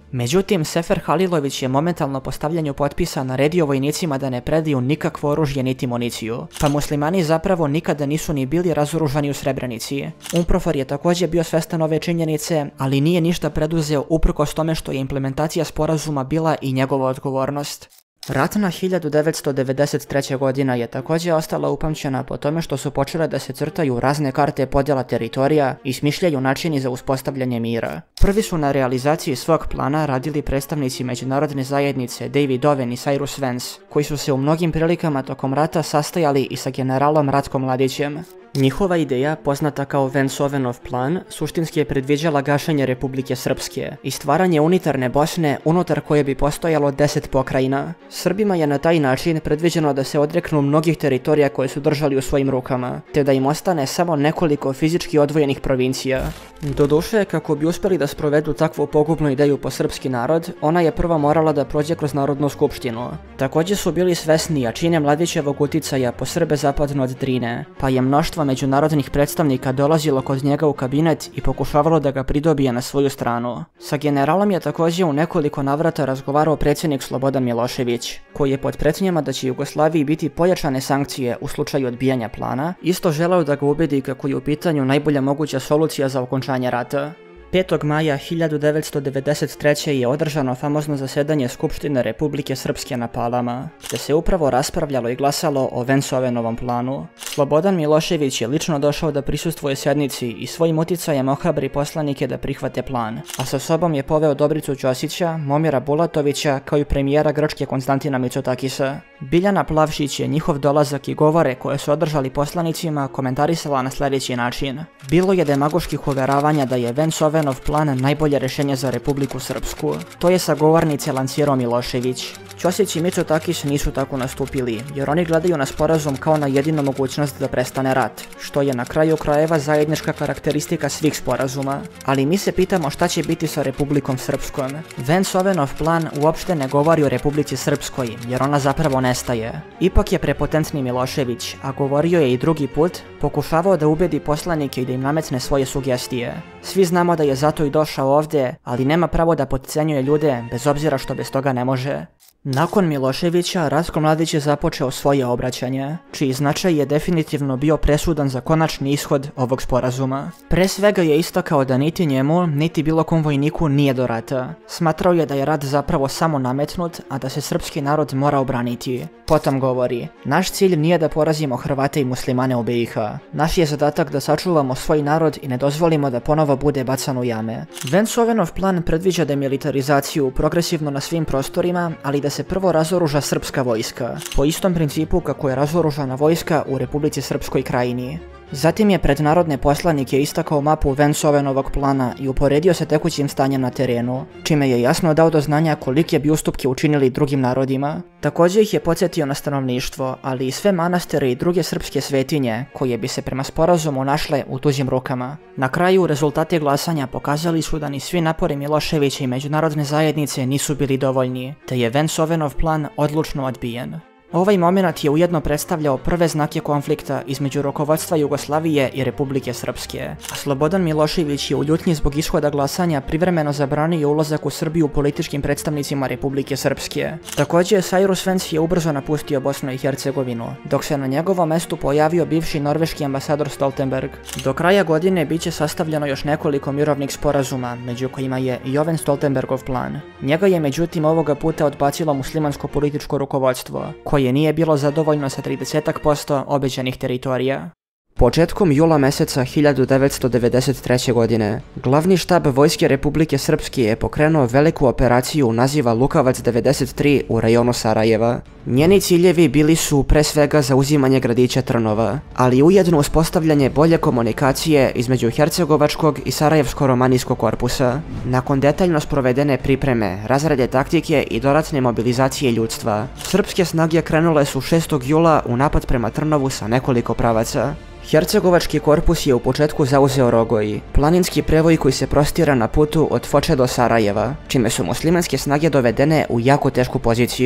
Međutim, Sefer Halilović je momentalno po stavljanju potpisa naredio vojnicima da ne predaju nikakvo oružje niti municiju, pa muslimani zapravo nikada nisu ni bili razoružani u Srebrenici. UNPROFOR je također bio svestan ove činjenice, ali nije ništa preduzeo uprkos tome što je implementacija sporazuma bila i njegova odgovornost. Ratna hiljadu devetsto devedeset treće. godina je također ostala upamćena po tome što su počele da se crtaju razne karte podjela teritorija i smišljaju načini za uspostavljanje mira. Prvi su na realizaciji svog plana radili predstavnici međunarodne zajednice David Owen i Cyrus Vance, koji su se u mnogim prilikama tokom rata sastajali i sa generalom Ratkom Mladićem. Njihova ideja, poznata kao Vance-Owenov plan, suštinski je predviđala gašenje Republike Srpske i stvaranje unitarne Bosne unutar koje bi postojalo deset pokrajina. Srbima je na taj način predviđeno da se odreknu mnogih teritorija koje su držali u svojim rukama, te da im ostane samo nekoliko fizički odvojenih provincija. Doduše, kako bi uspjeli da sprovedu takvu pogubnu ideju po srpski narod, ona je prva morala da prođe kroz Narodnu skupštinu. Također su bili svesni jačine Mladićevog uticaja po Srbe zapadno od Drine, pa je mnoštvo međunarodnih predstavnika dolazilo kod njega u kabinet i pokušavalo da ga pridobije na svoju stranu. Sa generalom je također u nekoliko navrata razgovarao predsjednik Slobodan Milošević, koji je pod pretnjama da će Jugoslaviji biti pojačane sankcije u slučaju odbijanja plana, isto želeo da ga ubedi kako je u pitanju najbolja moguća solucija za okončanje rata. petog maja hiljadu devetsto devedeset treće. je održano famozno zasedanje Skupštine Republike Srpske na Palama, gdje se upravo raspravljalo i glasalo o Vance-Owenovom planu. Slobodan Milošević je lično došao da prisustvuje sjednici i svojim uticajem ohrabri poslanike da prihvate plan, a sa sobom je poveo Dobricu Ćosića, Momira Bulatovića kao i premijera Grčke Konstantina Mitsotakisa. Biljana Plavšić je njihov dolazak i govore koje su održali poslanicima komentarisala na sljedeći način. Bilo je demagoških uveravanja da je Vance-Owenov plan najbolje rješenje za Republiku Srpsku. To je sa govornice lancirao Milošević. Ćosić i Mitsotakis nisu tako nastupili, jer oni gledaju na sporazum kao na jedinu mogućnost da prestane rat, što je na kraju krajeva zajednička karakteristika svih sporazuma. Ali mi se pitamo šta će biti sa Republikom Srpskom. Vance-Owenov plan uopšte ne govori o Republici Srpskoj, jer ona zapravo nestaje. Ipak je prepotentni Milošević, a govorio je i drugi put, pokušavao da ubedi poslanike i da im nametne svoje sugestije. Svi znamo da je zato i došao ovdje, ali nema pravo da potcenjuje ljude, bez obzira što bez toga ne može. Nakon Miloševića, Ratko Mladić je započeo svoje obraćanje, čiji značaj je definitivno bio presudan za konačni ishod ovog sporazuma. Pre svega je istakao da niti njemu, niti bilo kom vojniku nije do rata. Smatrao je da je rat zapravo samo nametnut, a da se srpski narod mora obraniti. Potom govori, naš cilj nije da porazimo Hrvate i muslimane u B i H. Naš je zadatak da sačuvamo svoj narod i ne dozvolimo da ponovo bude bacan u jame. Vance-Owenov plan predviđa demilitarizaciju progresivno na svim prostorima, ali da se prvo razoruža srpska vojska, po istom principu kako je razoružana vojska u Republici Srpskoj Krajini. Zatim je pred narodne poslanike istakao mapu Vance-Owenovog plana i uporedio se tekućim stanjem na terenu, čime je jasno dao do znanja kolike bi ustupke učinili drugim narodima. Također ih je podsjetio na stanovništvo, ali i sve manastire i druge srpske svetinje, koje bi se prema sporazumu našle u tuđim rukama. Na kraju, rezultati glasanja pokazali su da ni svi napori Miloševića i međunarodne zajednice nisu bili dovoljni, te je Vance-Owenov plan odlučno odbijen. Ovaj moment je ujedno predstavljao prve znake konflikta između rukovodstva Jugoslavije i Republike Srpske, a Slobodan Milošević je u ljutnji zbog ishoda glasanja privremeno zabranio ulazak u Srbiju političkim predstavnicima Republike Srpske. Također, Cyrus Vance je ubrzo napustio Bosnu i Hercegovinu, dok se na njegovom mestu pojavio bivši norveški ambasador Stoltenberg. Do kraja godine bit će sastavljeno još nekoliko mirovnih sporazuma, među kojima je i Jovan Stoltenbergov plan. Njega je međutim ovoga puta odbacilo muslimansko političko rukovodstvo, koje koje nije bilo zadovoljno sa trideset posto obećanih teritorija. Početkom jula meseca hiljadu devetsto devedeset treće. godine, glavni štab Vojske Republike Srpske je pokrenuo veliku operaciju naziva Lukavac devedeset tri u rajonu Sarajeva. Njeni ciljevi bili su pre svega zauzimanje gradića Trnova, ali ujedno uspostavljanje bolje komunikacije između Hercegovačkog i Sarajevsko-romanijskog korpusa. Nakon detaljno sprovedene pripreme, razrade taktike i dodatne mobilizacije ljudstva, srpske snage krenule su šestog jula u napad prema Trnovu sa nekoliko pravaca. Hercegovački korpus je u početku zauzeo Rogoj, planinski prevoj koji se prostira na putu od Foče do Sarajeva, čime su muslimanske snage dovedene u jako tešku poziciju.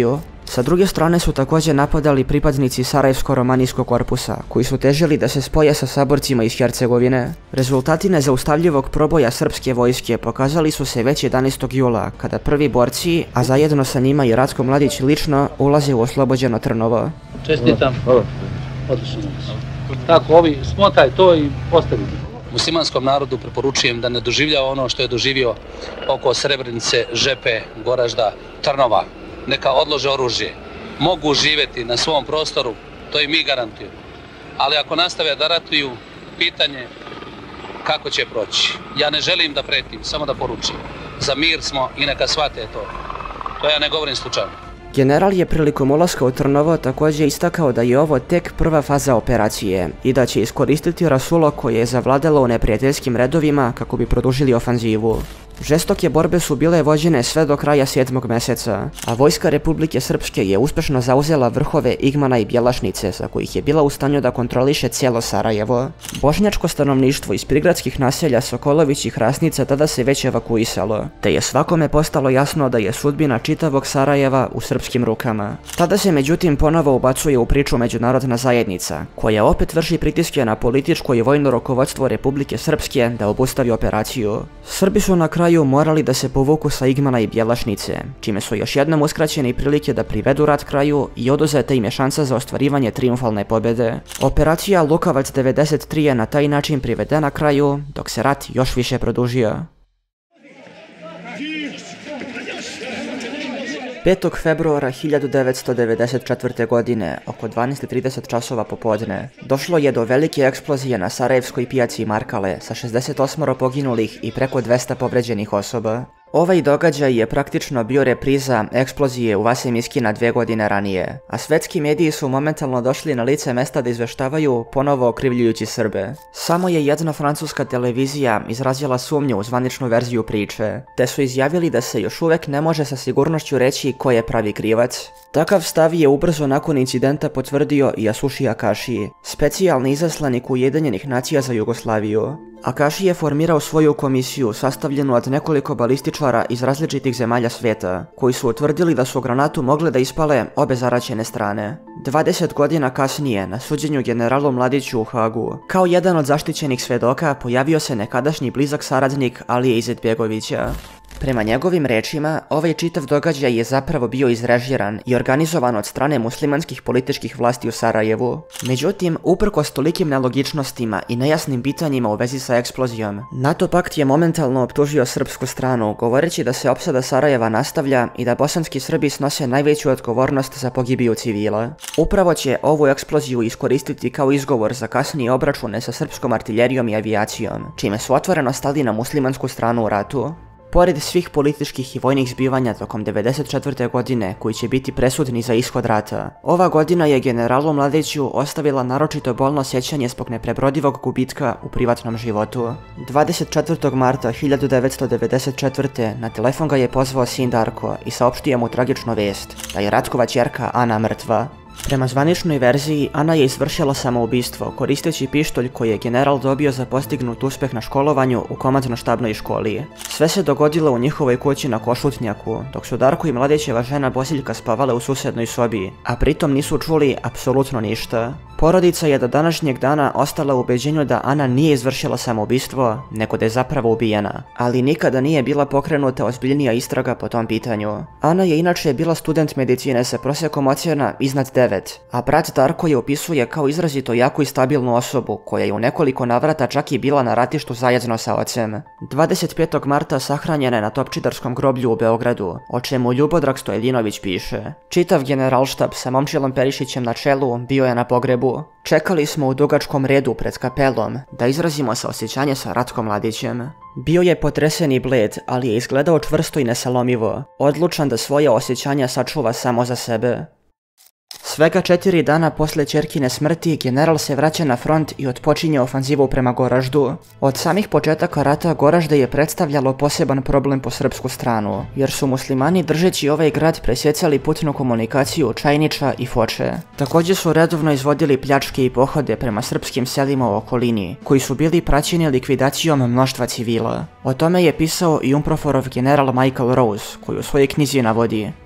Sa druge strane su također napadali pripadnici Sarajevsko-romanijskog korpusa, koji su težili da se spoje sa saborcima iz Hercegovine. Rezultati nezaustavljivog proboja srpske vojske pokazali su se već jedanaestog jula, kada prvi borci, a zajedno sa njima i Ratko Mladić lično, ulaze u oslobođeno Trnovo. Čestitam. Odlično. Tako, ovi smotaj to i postavite. Muslimanskom narodu preporučujem da ne doživljava ono što je doživio oko Srebrenice, Žepe, Goražda, Trnova. Neka odlože oružje. Mogu živjeti na svom prostoru, to i mi garantujemo. Ali ako nastave da ratuju, pitanje kako će proći. Ja ne želim da pretim, samo da poručim. Za mir smo i neka shvate to. To ja ne govorim slučajno. General je prilikom ulaska u Trnovo također istakao da je ovo tek prva faza operacije i da će iskoristiti rasulo koje je zavladalo u neprijateljskim redovima kako bi produžili ofanzivu. Žestoke borbe su bile vođene sve do kraja sedmog mjeseca, a vojska Republike Srpske je uspješno zauzela vrhove Igmana i Bjelašnice, za kojih je bila u stanju da kontroliše cijelo Sarajevo. Bošnjačko stanovništvo iz prigradskih naselja Sokolović i Hrasnica tada se već evakuisalo, te je svakome postalo jasno da je sudbina čitavog Sarajeva u srpskim rukama. Tada se međutim ponovo ubacuje u priču međunarodna zajednica, koja opet vrši pritiske na političko i vojno rukovodstvo Republike Srpske da obustavi operaciju. Srbi su na kraju morali da se povuku sa Igmana i Bjelašnice, čime su još jednom uskraćeni prilike da privedu rat kraju i oduzeta im je šansa za ostvarivanje triumfalne pobjede. Operacija Lukavac devedeset tri je na taj način privedena kraju, dok se rat još više produžio. petog februara hiljadu devetsto devedeset četvrte. godine, oko dvanaest i trideset časova popodne, došlo je do velike eksplozije na Sarajevskoj pijaci Markale sa šezdeset osam poginulih i preko dvesta povređenih osoba. Ovaj događaj je praktično bio repriza eksplozije u Vasemiskina dve godine ranije, a svetski mediji su momentalno došli na lice mesta da izveštavaju, ponovo okrivljujući Srbe. Samo je jedna francuska televizija izrazila sumnju u zvaničnu verziju priče, te su izjavili da se još uvek ne može sa sigurnošću reći ko je pravi krivac. Takav stav je ubrzo nakon incidenta potvrdio i Asuši Akaši, specijalni izaslanik Ujedinjenih nacija za Jugoslaviju. Akaši je formirao svoju komisiju sastavljenu od nekoliko balističara iz različitih zemalja svijeta, koji su utvrdili da su granatu mogle da ispale obe zaraćene strane. dvadeset godina kasnije, na suđenju generalu Mladiću u Hagu, kao jedan od zaštićenih svedoka pojavio se nekadašnji blizak saradnik Alije Izetbegovića. Prema njegovim rečima, ovaj čitav događaj je zapravo bio izrežiran i organizovan od strane muslimanskih političkih vlasti u Sarajevu. Međutim, uprkos tolikim nelogičnostima i nejasnim pitanjima u vezi sa eksplozijom, NATO pakt je momentalno optužio srpsku stranu, govoreći da se opsada Sarajeva nastavlja i da bosanski Srbi snose najveću odgovornost za pogibiju civila. Upravo će ovu eksploziju iskoristiti kao izgovor za kasnije obračune sa srpskom artiljerijom i avijacijom, čime su otvoreno stali na muslimansku stranu u ratu. Pored svih političkih i vojnih zbivanja tokom devedeset četvrte. godine, koji će biti presudni za ishod rata, ova godina je generalu Mladiću ostavila naročito bolno sjećanje zbog neprebrodivog gubitka u privatnom životu. dvadeset četvrtog marta hiljadu devetsto devedeset četvrte. na telefon ga je pozvao sin Darko i saopštio mu tragičnu vest da je Ratkova ćerka Ana mrtva. Prema zvaničnoj verziji, Ana je izvršila samoubistvo koristeći pištolj koji je general dobio za postignut uspeh na školovanju u komandno-štabnoj školi. Sve se dogodilo u njihovoj kući na Košutnjaku, dok su Darko i Mladićeva žena Bosiljka spavale u susednoj sobi, a pritom nisu čuli apsolutno ništa. Porodica je do današnjeg dana ostala u ubeđenju da Ana nije izvršila samoubistvo, nego da je zapravo ubijena, ali nikada nije bila pokrenuta ozbiljnija istraga po tom pitanju. Ana je inače bila student medicine sa prosjekom ocjena iznad devet, a brat Darko je opisuje kao izrazito jaku i stabilnu osobu koja je u nekoliko navrata čak i bila na ratištu zajedno sa ocem. dvadeset petog marta sahranjena je na Topčidarskom groblju u Beogradu, o čemu Ljubodrag Stojljinović piše. Čitav generalštab sa Momčilom Perišićem na čelu bio je na pogrebu. Čekali smo u dugačkom redu pred kapelom da izrazimo saosjećanje sa Ratkom Mladićem. Bio je potresen i bled, ali je izgledao čvrsto i nesalomivo, odlučan da svoje osjećanja sačuva samo za sebe. Svega četiri dana posle ćerkine smrti, general se vraća na front i otpočinje ofanzivu prema Goraždu. Od samih početaka rata Goražde je predstavljalo poseban problem po srpsku stranu, jer su muslimani držeći ovaj grad presjecali putnu komunikaciju Čajniča i Foče. Također su redovno izvodili pljačke i pohode prema srpskim selima u okolini, koji su bili praćeni likvidacijom mnoštva civila. O tome je pisao i Umproforov general Michael Rose, koji u svojoj knjizi navodi: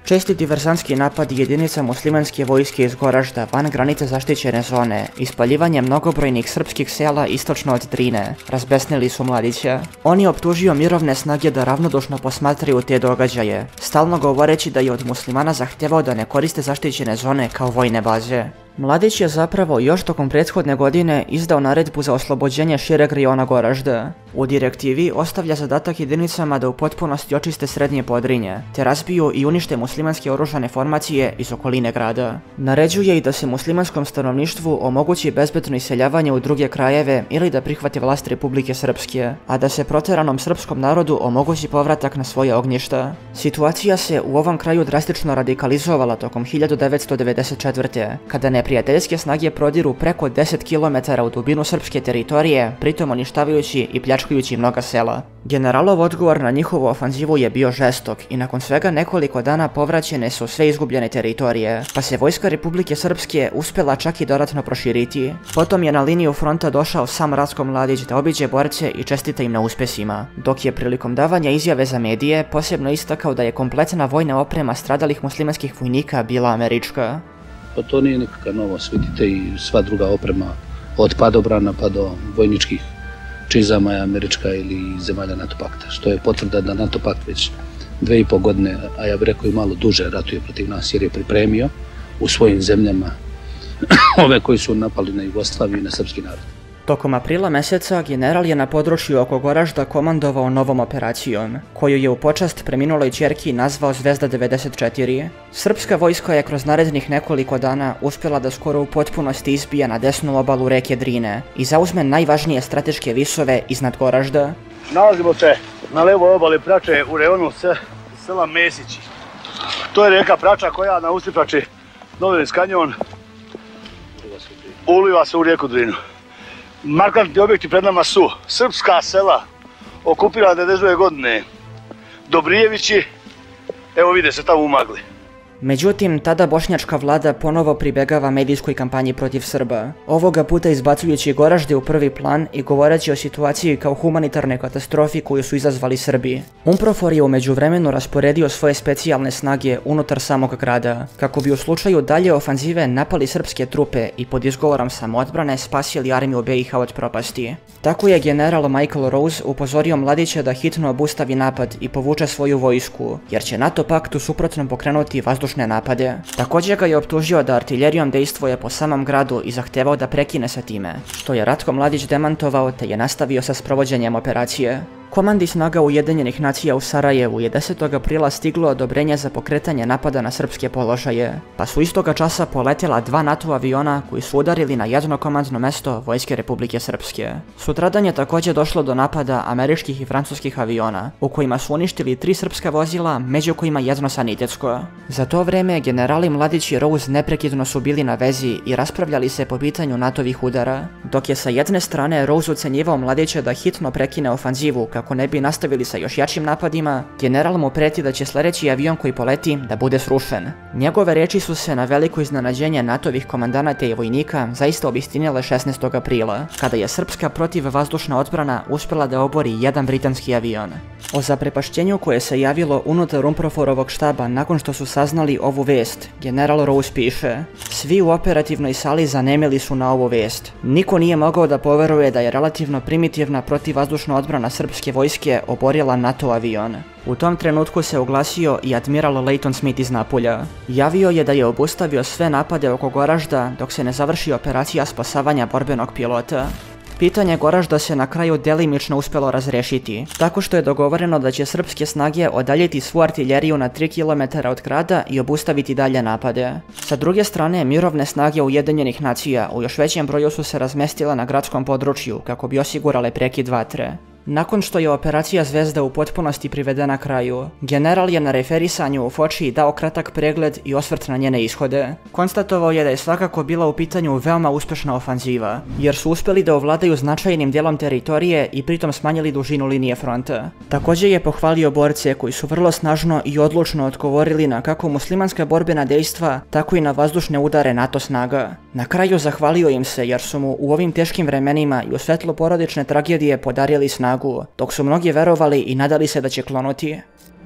Česti diversantski napadi jedinica muslimanske vojske iz Goražda van granice zaštićene zone, ispaljivanje mnogobrojnih srpskih sela istočno od Drine, razbesnili su Mladića. On je optužio mirovne snage da ravnodušno posmatraju te događaje, stalno govoreći da je od muslimana zahtevao da ne koriste zaštićene zone kao vojne baze. Mladić je zapravo još tokom prethodne godine izdao naredbu za oslobođenje šireg rajona Goražda. U direktivi ostavlja zadatak jedinicama da u potpunosti očiste srednje Podrinje, te razbiju i unište muslimanske oružane formacije iz okoline grada. Naređuje i da se muslimanskom stanovništvu omogući bezbedno iseljavanje u druge krajeve ili da prihvati vlast Republike Srpske, a da se proteranom srpskom narodu omogući povratak na svoje ognjišta. Situacija se u ovom kraju drastično radikalizovala tokom hiljadu devetsto devedeset četvrte. kada neprijateljske snage prodiru preko deset kilometara u dubinu srpske teritorije, pritom uništavajući i pljačkajući mnoga sela. Generalov odgovor na njihovu ofanzivu je bio žestok i nakon svega nekoliko dana povraćene su sve izgubljene teritorije, pa se vojska Republike Srpske uspjela čak i dodatno proširiti. Potom je na liniju fronta došao sam Ratko Mladić da obiđe borce i čestita im na uspjesima, dok je prilikom davanja izjave za medije posebno istakao da je kompletna vojna oprema stradalih muslimanskih vojnika bila američka. Pa to nije nikakva novost, vidite, i sva druga oprema od padobrana pa do vojničkih čizama je američka ili zemalja NATO pakta, što je potvrda da NATO pakt već dve i po godine, a ja bih rekao i malo duže, ratuje protiv nas jer je pripremio u svojim zemljama ove koji su napali na Jugoslaviju i na srpski narod. Tokom aprila meseca general je na području oko Goražda komandovao novom operacijom, koju je u počast preminuloj ćerki nazvao Zvezda devedeset četiri. Srpska vojska je kroz narednih nekoliko dana uspjela da skoro u potpunosti izbije na desnu obalu reke Drine i zauzme najvažnije strateške visove iznad Goražda. Nalazimo se na levoj obali Prače u rejonu sela Mesići. To je rijeka Prača koja na ustiprači Novinski kanjon uliva se u rijeku Drinu. Markantni objekti pred nama su srpska sela okupirana devedeset godine, Dobrijevići, evo vide se tamo u magli. Međutim, tada bošnjačka vlada ponovo pribegava medijskoj kampanji protiv Srba, ovoga puta izbacujući Goražde u prvi plan i govoreći o situaciji kao humanitarne katastrofi koju su izazvali Srbi. UNPROFOR je u međuvremenu rasporedio svoje specijalne snage unutar samog grada, kako bi u slučaju dalje ofanzive napali srpske trupe i pod izgovorom samoodbrane spasili armiju B i H od propasti. Tako je general Michael Rose upozorio Mladića da hitno obustavi napad i povuče svoju vojsku, jer će NATO pakt u suprotnom pokrenuti vazdušne napade. Također ga je optužio da artiljerijom dejstvuje po samom gradu i zahtevao da prekine sa time, što je Ratko Mladić demantovao te je nastavio sa sprovođenjem operacije. Komandi snaga Ujedinjenih nacija u Sarajevu je desetog aprila stiglo odobrenje za pokretanje napada na srpske položaje, pa su istoga časa poletjela dva NATO aviona koji su udarili na jedno komandno mesto Vojske Republike Srpske. Sutradan je također došlo do napada američkih i francuskih aviona, u kojima su uništili tri srpska vozila, među kojima jedno sanitetsko. Za to vreme generali Mladić i Rose neprekidno su bili na vezi i raspravljali se po pitanju NATO-vih udara, dok je sa jedne strane Rose ucenjivao Mladića da hitno prekine ofanzivu kako ne bi nastavili sa još jačim napadima, general mu preti da će sljedeći avion koji poleti da bude srušen. Njegove reči su se na veliko iznenađenje NATO-vih komandanata i vojnika zaista obistinile šesnaestog aprila, kada je srpska protivvazdušna odbrana uspjela da obori jedan britanski avion. O zaprepašćenju koje se javilo unutar UNPROFOR-ovog štaba nakon što su saznali ovu vest, general Rose piše: "Svi u operativnoj sali zanemili su na ovu vest. Niko nije mogao da poveruje da je relativno primitivna protivvazdušna odbrana srpske vojske oborila NATO avion." U tom trenutku se oglasio i admiral Leighton Smith iz Napulja. Javio je da je obustavio sve napade oko Goražda dok se ne završi operacija spasavanja borbenog pilota. Pitanje Goražda se na kraju delimično uspjelo razrešiti, tako što je dogovoreno da će srpske snage odaljiti svu artiljeriju na tri kilometra od grada i obustaviti dalje napade. Sa druge strane, mirovne snage Ujedinjenih nacija u još većem broju su se razmestile na gradskom području kako bi osigurale prekid vatre. Nakon što je operacija Zvezda u potpunosti privedena kraju, general je na referisanju u Foči dao kratak pregled i osvrt na njene ishode. Konstatovao je da je svakako bila u pitanju veoma uspješna ofanziva, jer su uspjeli da ovladaju značajnim dijelom teritorije i pritom smanjili dužinu linije fronta. Također je pohvalio borce koji su vrlo snažno i odlučno odgovorili na kako muslimanska borbena dejstva, tako i na vazdušne udare NATO snaga. Na kraju zahvalio im se jer su mu u ovim teškim vremenima i u svetlu porodične tragedije podarili snagu, dok su mnogi verovali i nadali se da će klonuti.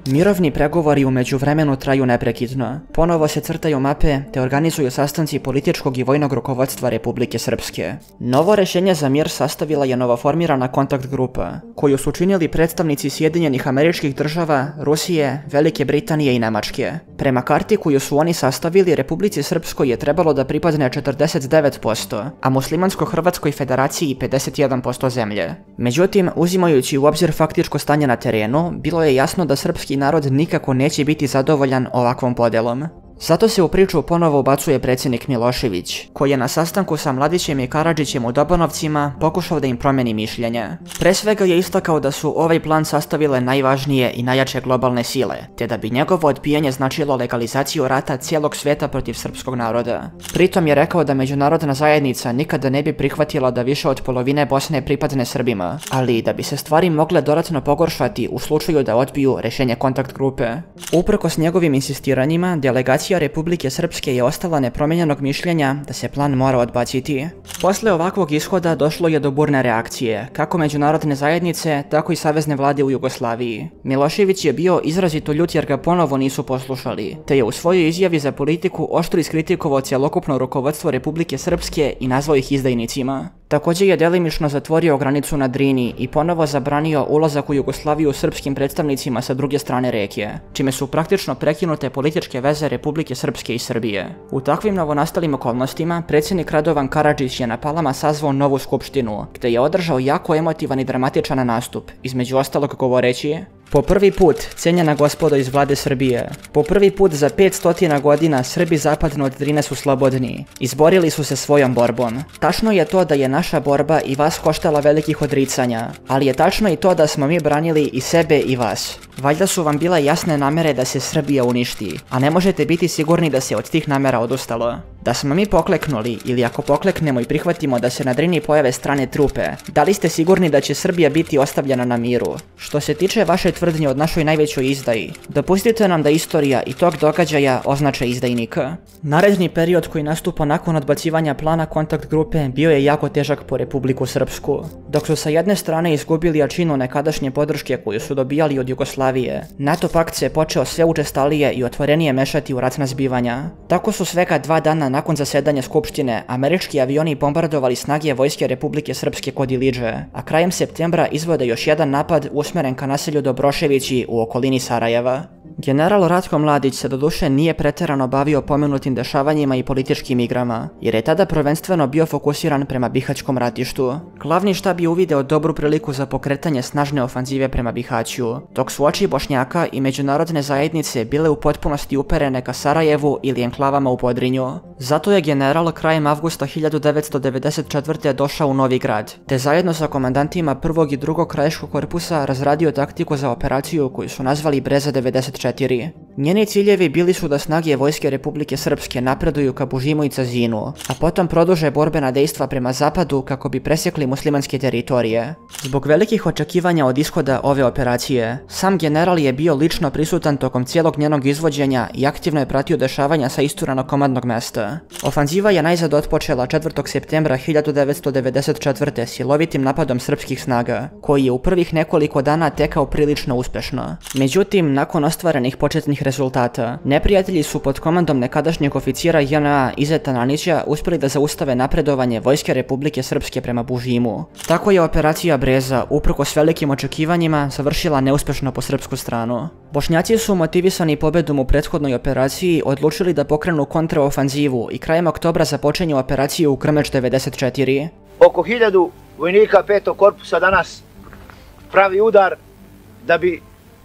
Mirovni pregovori u međuvremenu traju neprekidno. Ponovo se crtaju mape te organizuju sastanci političkog i vojnog rukovodstva Republike Srpske. Novo rješenje za mir sastavila je novoformirana kontakt grupa, koju su činili predstavnici Sjedinjenih Američkih Država, Rusije, Velike Britanije i Nemačke. Prema karti koju su oni sastavili, Republici Srpskoj je trebalo da pripadne četrdeset devet posto, a Muslimansko-Hrvatskoj federaciji pedeset jedan posto zemlje. Međutim, uzimajući u obzir faktičko stanje na terenu, bilo je jasno da srpski narod nikako neće biti zadovoljan ovakvom podelom. Zato se u priču ponovo ubacuje predsjednik Milošević, koji je na sastanku sa Mladićem i Karadžićem u Dobanovcima pokušao da im promijeni mišljenje. Pre svega je istakao da su ovaj plan sastavile najvažnije i najjače globalne sile, te da bi njegovo odbijanje značilo legalizaciju rata cijelog svijeta protiv srpskog naroda. Pritom je rekao da međunarodna zajednica nikada ne bi prihvatila da više od polovine Bosne pripadne Srbima, ali da bi se stvari mogle dodatno pogoršati u slučaju da odbiju rješenje kontakt grupe. Uprkos njegovim insistiranjima, delegacija Republike Srpske je ostala nepromijenjenog mišljenja da se plan mora odbaciti. Posle ovakvog ishoda došlo je do burne reakcije, kako međunarodne zajednice, tako i savezne vlade u Jugoslaviji. Milošević je bio izrazito ljut jer ga ponovo nisu poslušali, te je u svojoj izjavi za politiku oštro iskritikovao cjelokupno rukovodstvo Republike Srpske i nazvao ih izdajnicima. Također je delimično zatvorio granicu na Drini i ponovo zabranio ulazak u Jugoslaviju srpskim predstavnicima sa druge strane reke, čime su praktično prekinute političke veze Republike Srpske i Srbije. U takvim novonastalim okolnostima, predsjednik Radovan Karadžić je na Palama sazvao novu skupštinu, gdje je održao jako emotivan i dramatičan nastup, između ostalog govoreći: po prvi put, cijenjena gospodo iz vlade Srbije, po prvi put za petsto godina Srbi zapadno od Drine su slobodni. Izborili su se svojom borbom. Tačno je to da je naša borba i vas koštala velikih odricanja, ali je tačno i to da smo mi branili i sebe i vas. Valjda su vam bile jasne namere da se Srbija uništi, a ne možete biti sigurni da se od tih namera odustalo. Da smo mi pokleknuli ili ako pokleknemo i prihvatimo da se na Drini pojave strane trupe, da li ste sigurni da će Srbija biti ostavljena na miru? Što se tiče vaše tvrdnje od našoj najvećoj izdaji, dopustite nam da istorija i tog događaja označe izdajnika. Naredni period koji nastupa nakon odbacivanja plana kontakt grupe bio je jako težak po Republiku Srpsku. Dok su sa jedne strane izgubili jačinu nekadašnje podrške koju su dobijali od Jugoslavije, NATO pakt se počeo sve učestalije i otvorenije mešati u ratna zbivanja. Tako su svega dva dana nakon zasedanja skupštine američki avioni bombardovali snage vojske Republike Srpske kod Ilidže, a krajem septembra izvode još jedan napad usmjeren ka naselju Dobroševići u okolini Sarajeva. General Ratko Mladić se doduše nije pretjerano bavio pomenutim dešavanjima i političkim igrama, jer je tada prvenstveno bio fokusiran prema Bihaćkom ratištu. Glavni štab je uvideo dobru priliku za pokretanje snažne ofanzive prema Bihaću, dok su oči Bošnjaka i međunarodne zajednice bile u potpunosti uperene ka Sarajevu ili enklavama u Podrinju. Zato je general krajem avgusta hiljadu devetsto devedeset četvrte došao u Novi Grad, te zajedno sa komandantima prvog i drugog krajiškog korpusa razradio taktiku za operaciju koju su nazvali Breza devedeset četiri. Njeni ciljevi bili su da snage vojske Republike Srpske napreduju ka Bužimu i Cazinu, a potom produže borbena dejstva prema zapadu kako bi presjekli muslimanske teritorije. Zbog velikih očekivanja od ishoda ove operacije, sam general je bio lično prisutan tokom cijelog njenog izvođenja i aktivno je pratio dešavanja sa isturanog komandnog mesta. Ofanziva je najzad otpočela četvrtog septembra hiljadu devetsto devedeset četvrte silovitim napadom srpskih snaga, koji je u prvih nekoliko dana tekao prilično uspešno. Međutim, nakon ostvarenih početnih rezultata, neprijatelji su pod komandom nekadašnjeg oficira J N A Izeta Nanića uspjeli da zaustave napredovanje vojske Republike Srpske prema Bužimu. Tako je operacija Breza, uprkos velikim očekivanjima, završila neuspešno po srpsku stranu. Bošnjaci su motivisani pobedom u prethodnoj operaciji odlučili da pokrenu kontraofanzivu i krajem oktobra započinju operaciju u Krmeč devedeset četiri. Oko hiljadu vojnika petog korpusa danas pravi udar da bi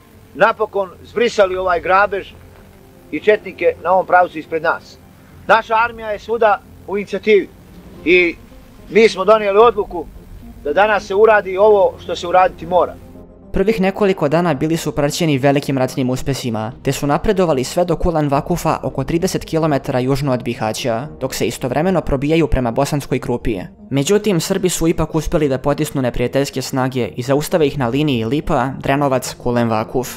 napokon zbrisali ovaj grabež i četnike na ovom pravcu ispred nas. Naša armija je svuda u inicijativi i mi smo donijeli odluku da danas se uradi ovo što se uraditi mora. Prvih nekoliko dana bili su praćeni velikim ratnim uspesima, te su napredovali sve do Kulan Vakufa oko trideset kilometara južno od Bihaća, dok se istovremeno probijaju prema Bosanskoj Krupi. Međutim, Srbi su ipak uspjeli da potisnu neprijateljske snage i zaustave ih na liniji Lipa, Drenovac, Kulen Vakuf.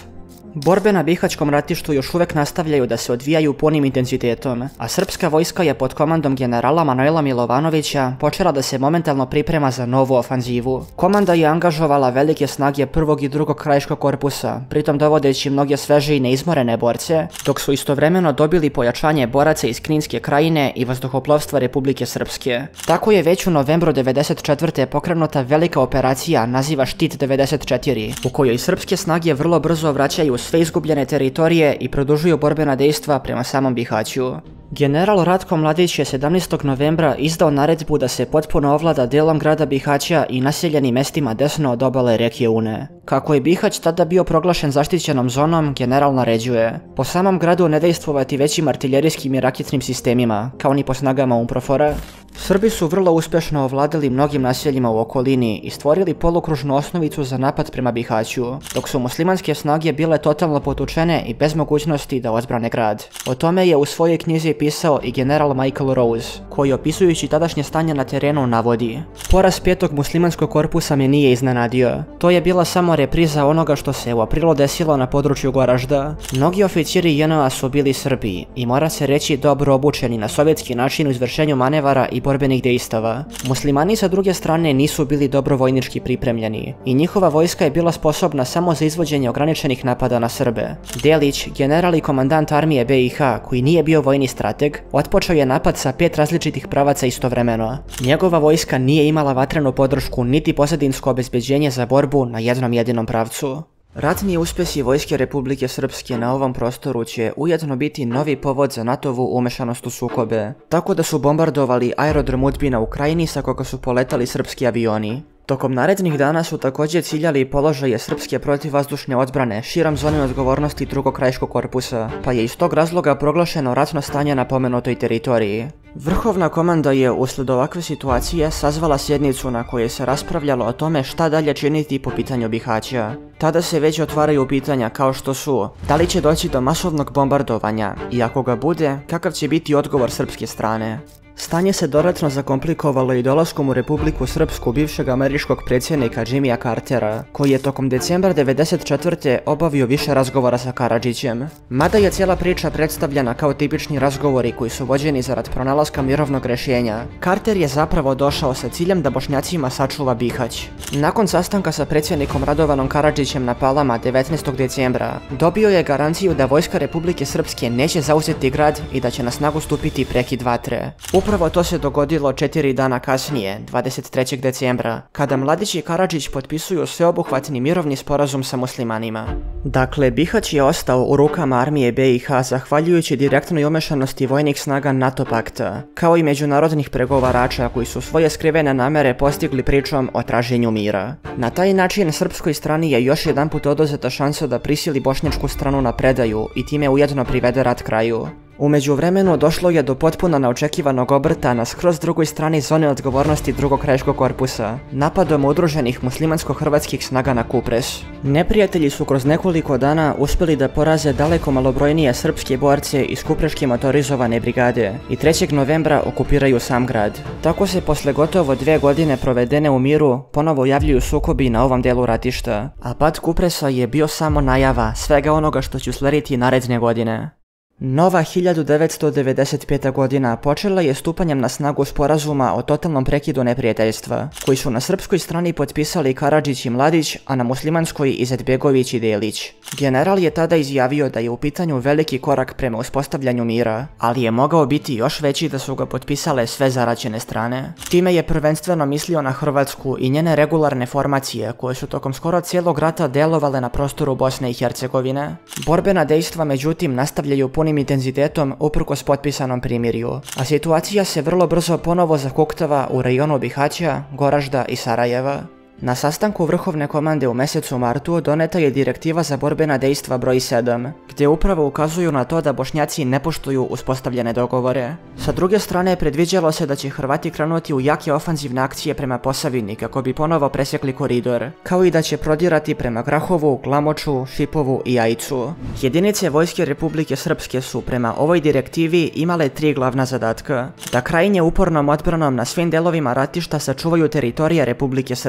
Borbe na Bihaćkom ratištu još uvek nastavljaju da se odvijaju punim intenzitetom, a srpska vojska je pod komandom generala Manojla Milovanovića počela da se momentalno priprema za novu ofanzivu. Komanda je angažovala velike snage prvog i drugog krajiškog korpusa, pritom dovodeći mnoge sveže i neizmorene borce, dok su istovremeno dobili pojačanje boraca iz Kninske krajine i vazduhoplovstva Republike Srpske. Tako je već u novembru devedeset četvrte pokrenuta velika operacija naziva Štit devedeset četiri, u kojoj srpske snage vrlo brzo vraćaju sve izgubljene teritorije i produžuju borbena dejstva prema samom Bihaću. General Ratko Mladić je sedamnaestog novembra izdao naredbu da se potpuno ovlada delom grada Bihaća i naseljenim mestima desno od obale reke Une. Kako je Bihać tada bio proglašen zaštićenom zonom, general naređuje po samom gradu ne dejstvovati većim artiljerijskim i raketnim sistemima, kao ni po snagama UNPROFOR-a. Srbi su vrlo uspešno ovladali mnogim naseljima u okolini i stvorili polukružnu osnovicu za napad prema Bihaću, dok su muslimanske snage bile totalno potučene i bez mogućnosti da odbrane grad. O tome je u svojoj knjizi pisao i general Michael Rose, koji opisujući tadašnje stanje na terenu navodi: poraz petog muslimanskog korpusa me nije iznenadio. To je bila samo repriza onoga što se u aprilu desilo na području Goražda. Mnogi oficiri J N A su bili Srbi i mora se reći dobro obučeni na sovjetski način u izvršenju manevara i borbenih dejstava. Muslimani sa druge strane nisu bili dobro vojnički pripremljeni i njihova vojska je bila sposobna samo za izvođenje ograničenih napada na Srbe. Delić, general i komandant armije B i H, koji nije bio vojni strateg, otpočeo je napad sa pet različitih pravaca istovremeno. Njegova vojska nije imala vatrenu podršku niti pozadinsko obezbeđenje za borbu na jednom jedinom pravcu. Ratni uspjesi Vojske Republike Srpske na ovom prostoru će ujedno biti novi povod za NATO-vu umešanost u sukobe, tako da su bombardovali aerodrom Udbina u Krajini sa koga su poletali srpski avioni. Tokom narednih dana su također ciljali položaje srpske protivvazdušne odbrane širom zone odgovornosti drugog krajiškog korpusa, pa je iz tog razloga proglašeno ratno stanje na pomenutoj teritoriji. Vrhovna komanda je uslijed ovakve situacije sazvala sjednicu na kojoj se raspravljalo o tome šta dalje činiti po pitanju Bihaća. Tada se već otvaraju pitanja kao što su da li će doći do masovnog bombardovanja i ako ga bude, kakav će biti odgovor srpske strane. Stanje se dodatno zakomplikovalo i dolaskom u Republiku Srpsku bivšeg američkog predsjednika Jimmya Cartera, koji je tokom decembra devedeset četvrte obavio više razgovora sa Karadžićem. Mada je cijela priča predstavljena kao tipični razgovori koji su vođeni zarad pronalaska mirovnog rješenja, Carter je zapravo došao sa ciljem da Bošnjacima sačuva Bihać. Nakon sastanka sa predsjednikom Radovanom Karadžićem na Palama devetnaestog decembra, dobio je garanciju da vojska Republike Srpske neće zauzeti grad i da će na snagu stupiti prekid vatre. Upravo to se dogodilo četiri dana kasnije, dvadeset trećeg decembra, kada Mladić i Karadžić potpisuju sveobuhvatni mirovni sporazum sa muslimanima. Dakle, Bihać je ostao u rukama armije B i H zahvaljujući direktnoj umešanosti vojnih snaga NATO pakta, kao i međunarodnih pregovarača koji su svoje skrivene namere postigli pričom o traženju mira. Na taj način srpskoj strani je još jedanput oduzeta šansa da prisili bošnjačku stranu na predaju i time ujedno privede rat kraju. U međuvremenu došlo je do potpuno neočekivanog obrta na skroz drugoj strani zone odgovornosti drugog krajiškog korpusa, napadom udruženih muslimansko-hrvatskih snaga na Kupres. Neprijatelji su kroz nekoliko dana uspjeli da poraze daleko malobrojnije srpske borce iz Kupreške motorizovane brigade i trećeg novembra okupiraju sam grad. Tako se posle gotovo dve godine provedene u miru ponovo javljaju sukobi na ovom delu ratišta, a pad Kupresa je bio samo najava svega onoga što će uslediti naredne godine. Nova hiljadu devetsto devedeset peta godina počela je stupanjem na snagu sporazuma o totalnom prekidu neprijateljstva, koji su na srpskoj strani potpisali Karadžić i Mladić, a na muslimanskoj Izetbegović i Delić. General je tada izjavio da je u pitanju veliki korak prema uspostavljanju mira, ali je mogao biti još veći da su ga potpisale sve zaraćene strane. Time je prvenstveno mislio na Hrvatsku i njene regularne formacije koje su tokom skoro cijelog rata delovale na prostoru Bosne i Hercegovine. Borbena dejstva međutim nastavljaju punim intenzitetom uprkos potpisanom primirju, a situacija se vrlo brzo ponovo zahuktava u rejonu Bihaća, Goražda i Sarajeva. Na sastanku vrhovne komande u mesecu martu doneta je direktiva za borbena dejstva broj sedam, gdje upravo ukazuju na to da Bošnjaci ne poštuju uspostavljene dogovore. Sa druge strane, predviđalo se da će Hrvati krenuti u jake ofanzivne akcije prema Posavini kako bi ponovo presjekli koridor, kao i da će prodirati prema Grahovu, Glamoču, Šipovu i Ajcu. Jedinice Vojske Republike Srpske su prema ovoj direktivi imale tri glavna zadatka: da krajnje upornom odbranom na svim delovima ratišta sačuvaju teritorije Republike Srpske,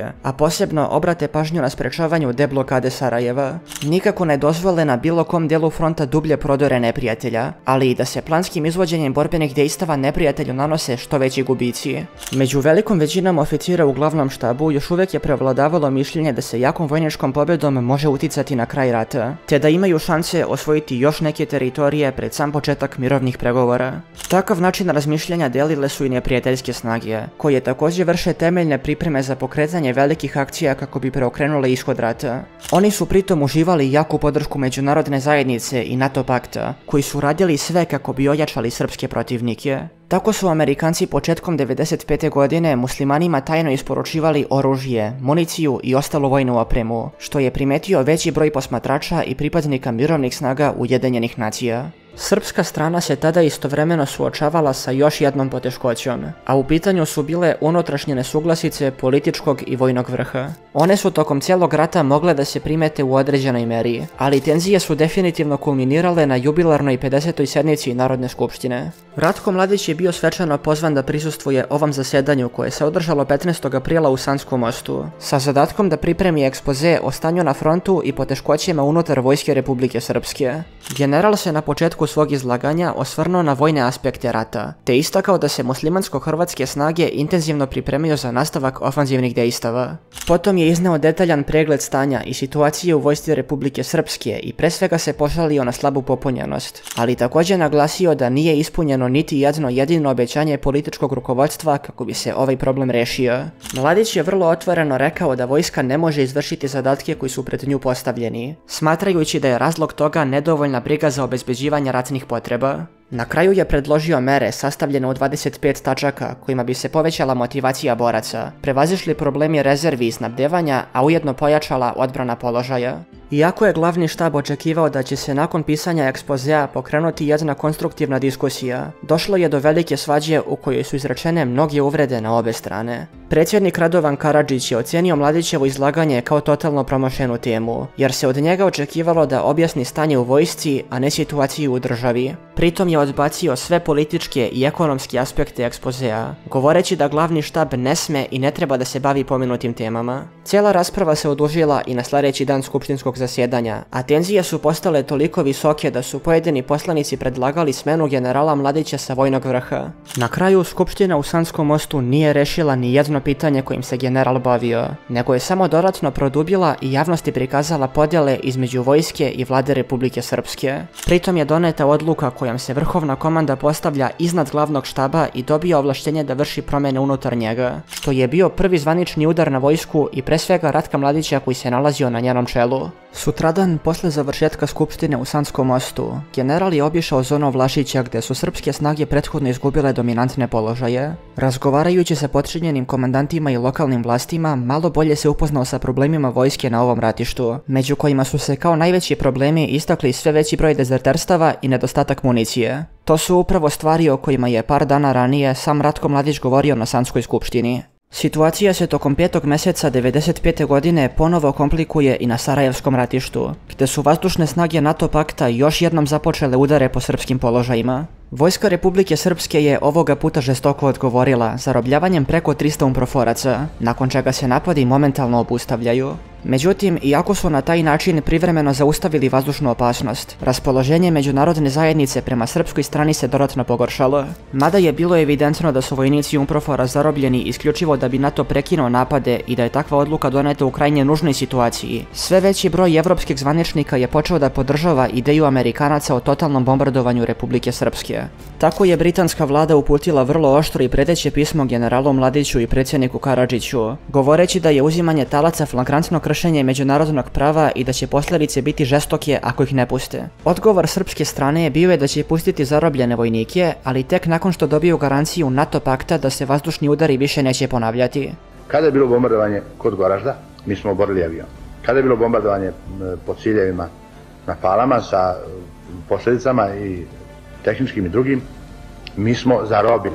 Srbije, a posebno obrate pažnju na sprečavanju deblokade Sarajeva. Nikako ne dozvole na bilo kom dijelu fronta dublje prodore neprijatelja, ali i da se planskim izvođenjem borbenih dejstava neprijatelju nanose što veći gubici. Među velikom većinom oficira u glavnom štabu još uvijek je prevladavalo mišljenje da se jakom vojničkom pobjedom može uticati na kraj rata, te da imaju šanse osvojiti još neke teritorije pred sam početak mirovnih pregovora. Takav način razmišljanja delile su i neprijateljske snage, koje također vrše temeljne pripreme za pokretanje velikih akcija kako bi preokrenule ishod rata. Oni su pritom uživali jaku podršku međunarodne zajednice i NATO pakta, koji su radili sve kako bi ojačali srpske protivnike. Tako su Amerikanci početkom devedeset pete godine muslimanima tajno isporučivali oružje, municiju i ostalu vojnu opremu, što je primetio veći broj posmatrača i pripadnika mirovnih snaga Ujedinjenih nacija. Srpska strana se tada istovremeno suočavala sa još jednom poteškoćom, a u pitanju su bile unutrašnje nesuglasice političkog i vojnog vrha. One su tokom cijelog rata mogle da se primete u određenoj meri, ali tenzije su definitivno kulminirale na jubilarnoj pedesetoj sednici Narodne skupštine. Ratko Mladić je bio svečano pozvan da prisustvuje ovom zasedanju koje se održalo petnaestog aprila u Sanskom mostu, sa zadatkom da pripremi ekspoze o stanju na frontu i poteškoćima unutar Vojske Republike Srpske. General se na početku svog izlaganja osvrnuo na vojne aspekte rata, te istakao da se muslimansko-hrvatske snage intenzivno pripremio za nastavak ofanzivnih dejstava. Potom je izneo detaljan pregled stanja i situacije u Vojsci Republike Srpske i pre svega se požalio na slabu popunjenost, ali također naglasio da nije ispunjeno niti jedno jedino obećanje političkog rukovodstva kako bi se ovaj problem rešio. Mladić je vrlo otvoreno rekao da vojska ne može izvršiti zadatke koji su pred nju postavljeni, smatrajući da je razlog toga nedovoljna briga za obezbeđivanje ratnih potreba. Na kraju je predložio mere sastavljene u dvadeset pet tačaka kojima bi se povećala motivacija boraca, prevazišli problemi rezervi i snabdevanja, a ujedno pojačala odbrana položaja. Iako je glavni štab očekivao da će se nakon pisanja ekspozea pokrenuti jedna konstruktivna diskusija, došlo je do velike svađe u kojoj su izrečene mnoge uvrede na obe strane. Predsjednik Radovan Karadžić je ocijenio Mladićevo izlaganje kao totalno promašenu temu, jer se od njega očekivalo da objasni stanje u vojsci, a ne situaciju u državi. Pritom je odbacio sve političke i ekonomske aspekte ekspozea, govoreći da glavni štab ne sme i ne treba da se bavi pomenutim temama. Cijela rasprava se odužila i na sljedeći dan skupštinskog zasjedanja, a tenzije su postale toliko visoke da su pojedini poslanici predlagali smenu generala Mladića sa vojnog vrha. Na kraju, skupština u Sanskom mostu nije rešila ni jedno pitanje kojim se general bavio, nego je samo dodatno produbila i javnosti prikazala podjele između vojske i vlade Republike Srpske. Pritom je doneta odluka kojom se vrhovna komanda postavlja iznad glavnog štaba i dobija ovlaštenje da vrši promjene unutar njega, što je bio prvi zvanični udar na vojsku i pre svega Ratka Mladića koji se nalazio na njenom čelu. Sutradan, posle završetka skupštine u Sanskom mostu, general je obišao zonu Vlašića gdje su srpske snage prethodno izgubile dominantne položaje. Razgovarajući sa potčinjenim komandantima i lokalnim vlastima, malo bolje se upoznao sa problemima vojske na ovom ratištu, među kojima su se kao najveći problemi istakli sve veći broj dezerterstava i nedostatak municije. To su upravo stvari o kojima je par dana ranije sam Ratko Mladić govorio na Sanskoj skupštini. Situacija se tokom petog mjeseca devedeset pete godine ponovo komplikuje i na Sarajevskom ratištu, gdje su vazdušne snage NATO pakta još jednom započele udare po srpskim položajima. Vojska Republike Srpske je ovoga puta žestoko odgovorila zarobljavanjem preko trista umproforaca, nakon čega se napadi momentalno obustavljaju. Međutim, iako su na taj način privremeno zaustavili vazdušnu opasnost, raspoloženje međunarodne zajednice prema srpskoj strani se dodatno pogoršalo, mada je bilo evidentno da su vojnici umprofora zarobljeni isključivo da bi NATO prekinuo napade i da je takva odluka doneta u krajnje nužnoj situaciji. Sve veći broj evropskih zvaničnika je počeo da podržava ideju Amerikanaca o totalnom bombardovanju Republike Srpske. Tako je britanska vlada uputila vrlo oštro i preteće pismo generalu Mladiću i predsjedniku Karadžiću, govoreći da je uzimanje talaca flagrantno kršenje međunarodnog prava i da će posljedice biti žestoke ako ih ne puste. Odgovor srpske strane bio je da će pustiti zarobljene vojnike, ali tek nakon što dobiju garanciju NATO pakta da se vazdušni udari više neće ponavljati. Kada je bilo bombardovanje kod Goražda, mi smo oborili avion. Kada je bilo bombardovanje po ciljevima na Palama sa posljedicama i tehničkim i drugim, mi smo zarobili.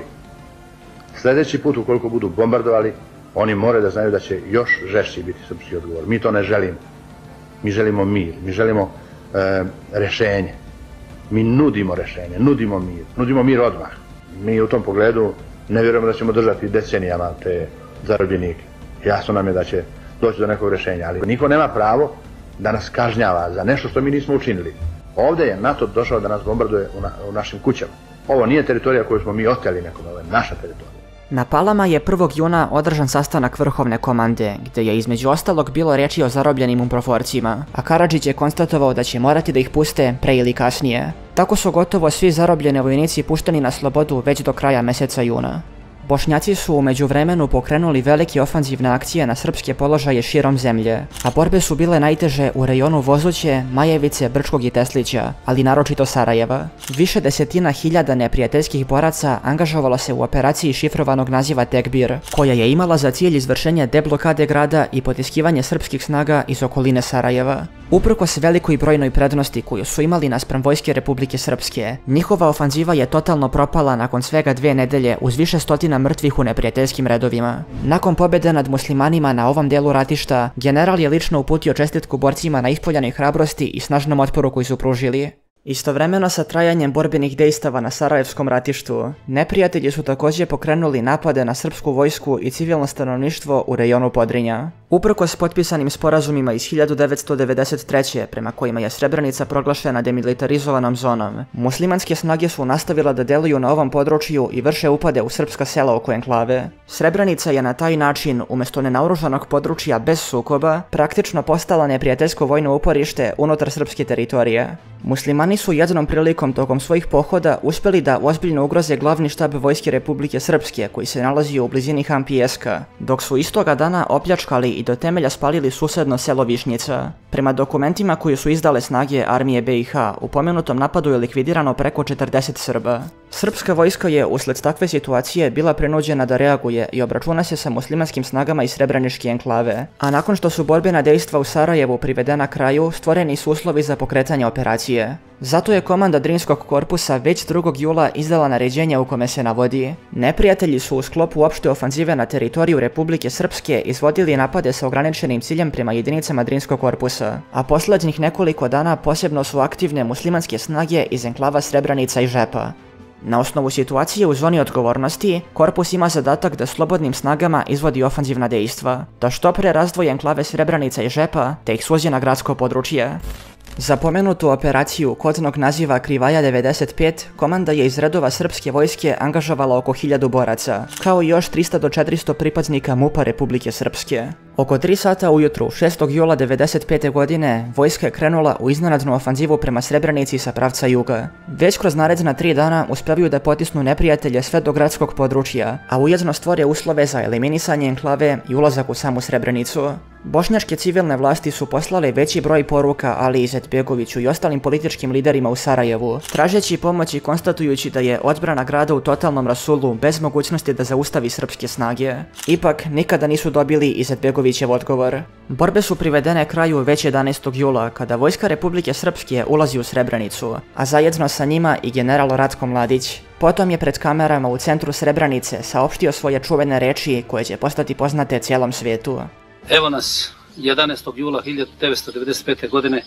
Sljedeći put ukoliko budu bombardovali, oni moraju da znaju da će još žešći biti srpski odgovor. Mi to ne želimo. Mi želimo mir, mi želimo e, rešenje. Mi nudimo rešenje, nudimo mir, nudimo mir odmah. Mi u tom pogledu ne vjerujemo da ćemo držati decenijama te zarobljenike. Jasno nam je da će doći do nekog rješenja, ali niko nema pravo da nas kažnjava za nešto što mi nismo učinili. Ovdje je NATO došao da nas bombarduje u, na, u našim kućama. Ovo nije teritorija koju smo mi oteli nekome, ovo je naša teritorija. Na Palama je prvog juna održan sastanak Vrhovne komande, gdje je između ostalog bilo riječi o zarobljenim umproforcima, a Karadžić je konstatovao da će morati da ih puste pre ili kasnije. Tako su gotovo svi zarobljeni vojnici pušteni na slobodu već do kraja mjeseca juna. Bošnjaci su u međuvremenu pokrenuli velike ofanzivne akcije na srpske položaje širom zemlje, a borbe su bile najteže u rejonu Vozuće, Majevice, Brčkog i Teslića, ali naročito Sarajeva. Više desetina hiljada neprijateljskih boraca angažovalo se u operaciji šifrovanog naziva Tekbir, koja je imala za cilj izvršenje deblokade grada i potiskivanje srpskih snaga iz okoline Sarajeva. Uprkos velikoj brojnoj prednosti koju su imali naspram vojske Republike Srpske, njihova ofanziva je totalno propala nakon svega dve nedelje uz više stotina mrtvih u neprijateljskim redovima. Nakon pobjede nad muslimanima na ovom delu ratišta, general je lično uputio čestitku borcima na ispoljenoj hrabrosti i snažnom otporu koji su pružili. Istovremeno sa trajanjem borbenih dejstava na Sarajevskom ratištu, neprijatelji su također pokrenuli napade na srpsku vojsku i civilno stanovništvo u rejonu Podrinja. Uprkos potpisanim sporazumima iz hiljadu devetsto devedeset treće prema kojima je Srebrenica proglašena demilitarizovanom zonom, muslimanske snage su nastavile da deluju na ovom području i vrše upade u srpska sela oko enklave. Srebrenica je na taj način, umjesto nenaoružanog područja bez sukoba, praktično postala neprijateljsko vojno uporište unutar srpske teritorije. Muslimani su jednom prilikom tokom svojih pohoda uspjeli da ozbiljno ugroze glavni štab vojske Republike Srpske koji se nalazio u blizini Han Pijeska, dok su istoga dana opljačkali i do temelja spalili susedno selo Višnjica. Prema dokumentima koji su izdale snage armije B i H, u pomenutom napadu je likvidirano preko četrdeset Srba. Srpska vojska je usled takve situacije bila prinuđena da reaguje i obračuna se sa muslimanskim snagama iz Srebreničke enklave, a nakon što su borbena dejstva u Sarajevu privedena kraju, stvoreni su uslovi za pokretanje operacije. Zato je komanda Drinskog korpusa već drugog jula izdala naređenje u kome se navodi: neprijatelji su u sklopu opšte ofanzive na teritoriju Republike Srpske izvodili napade sa ograničenim ciljem prema jedinicama Drinskog korpusa, a posljednjih nekoliko dana posebno su aktivne muslimanske snage iz enklava Srebrenica i Žepa. Na osnovu situacije u zoni odgovornosti, korpus ima zadatak da slobodnim snagama izvodi ofanzivna dejstva, da što pre razdvoji enklave Srebrenica i Žepa te ih suzi na gradsko područje. Za pomenutu operaciju kodnog naziva Krivaja devedeset pet, komanda je iz redova srpske vojske angažovala oko hiljadu boraca, kao i još trista do četiristo pripadnika MUP-a Republike Srpske. Oko tri sata ujutru šestog jula devedeset pete godine vojska je krenula u iznenadnu ofanzivu prema Srebrenici sa pravca juga. Već kroz naredna tri dana uspevaju da potisnu neprijatelje sve do gradskog područja, a ujedno stvore uslove za eliminisanje enklave i ulazak u samu Srebrenicu. Bošnjačke civilne vlasti su poslale veći broj poruka Ali Izetbegoviću i ostalim političkim liderima u Sarajevu, tražeći pomoć i konstatujući da je odbrana grada u totalnom rasulu bez mogućnosti da zaustavi srpske snage. Ipak, nikada nisu dobili Izetbegovićev odgovor. Borbe su privedene kraju već jedanaestog jula, kada vojska Republike Srpske ulazi u Srebrenicu, a zajedno sa njima i general Ratko Mladić. Potom je pred kamerama u centru Srebrenice saopštio svoje čuvene reči koje će postati poznate cijelom svijetu. Evo nas jedanaestog jula hiljadu devetsto devedeset pete. godine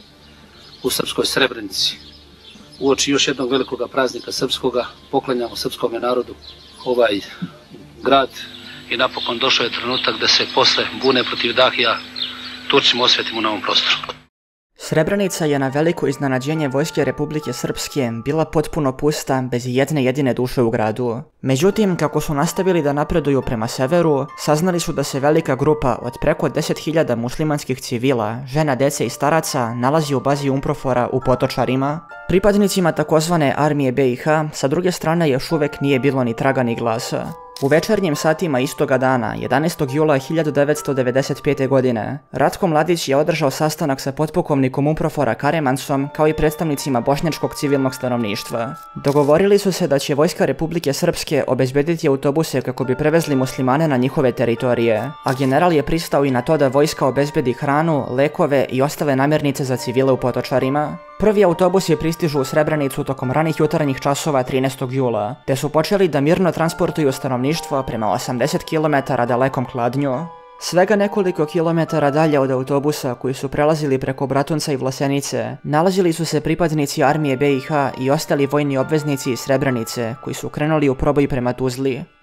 u srpskoj Srebrenici. Uoči još jednog velikog praznika srpskoga poklanjamo srpskom narodu ovaj grad i napokon došao je trenutak da se posle bune protiv Dahija Turcima osvetimo na ovom prostoru. Srebrenica je na veliko iznenađenje vojske Republike Srpske bila potpuno pusta bez jedne jedine duše u gradu. Međutim, kako su nastavili da napreduju prema severu, saznali su da se velika grupa od preko deset hiljada muslimanskih civila, žena, dece i staraca nalazi u bazi Umprofora u Potočarima. Pripadnicima takozvane armije B i H sa druge strane još uvek nije bilo ni traga ni glasa. U večernjim satima istoga dana, jedanaestog jula hiljadu devetsto devedeset pete. godine, Ratko Mladić je održao sastanak sa potpukovnikom Umprofora Karemansom kao i predstavnicima bošnjačkog civilnog stanovništva. Dogovorili su se da će vojska Republike Srpske obezbediti autobuse kako bi prevezli muslimane na njihove teritorije, a general je pristao i na to da vojska obezbedi hranu, lekove i ostale namirnice za civile u Potočarima. Prvi autobusi pristižu u Srebrenicu tokom ranih jutarnjih časova trinaestog jula, te su počeli da mirno transportuju stanovništvo prema osamdeset kilometara dalekom Kladnju. Svega nekoliko kilometara dalje od autobusa koji su prelazili preko Bratunca i Vlasenice, nalazili su se pripadnici armije B i H i ostali vojni obveznici iz Srebrenice koji su krenuli u proboj prema Tuzli.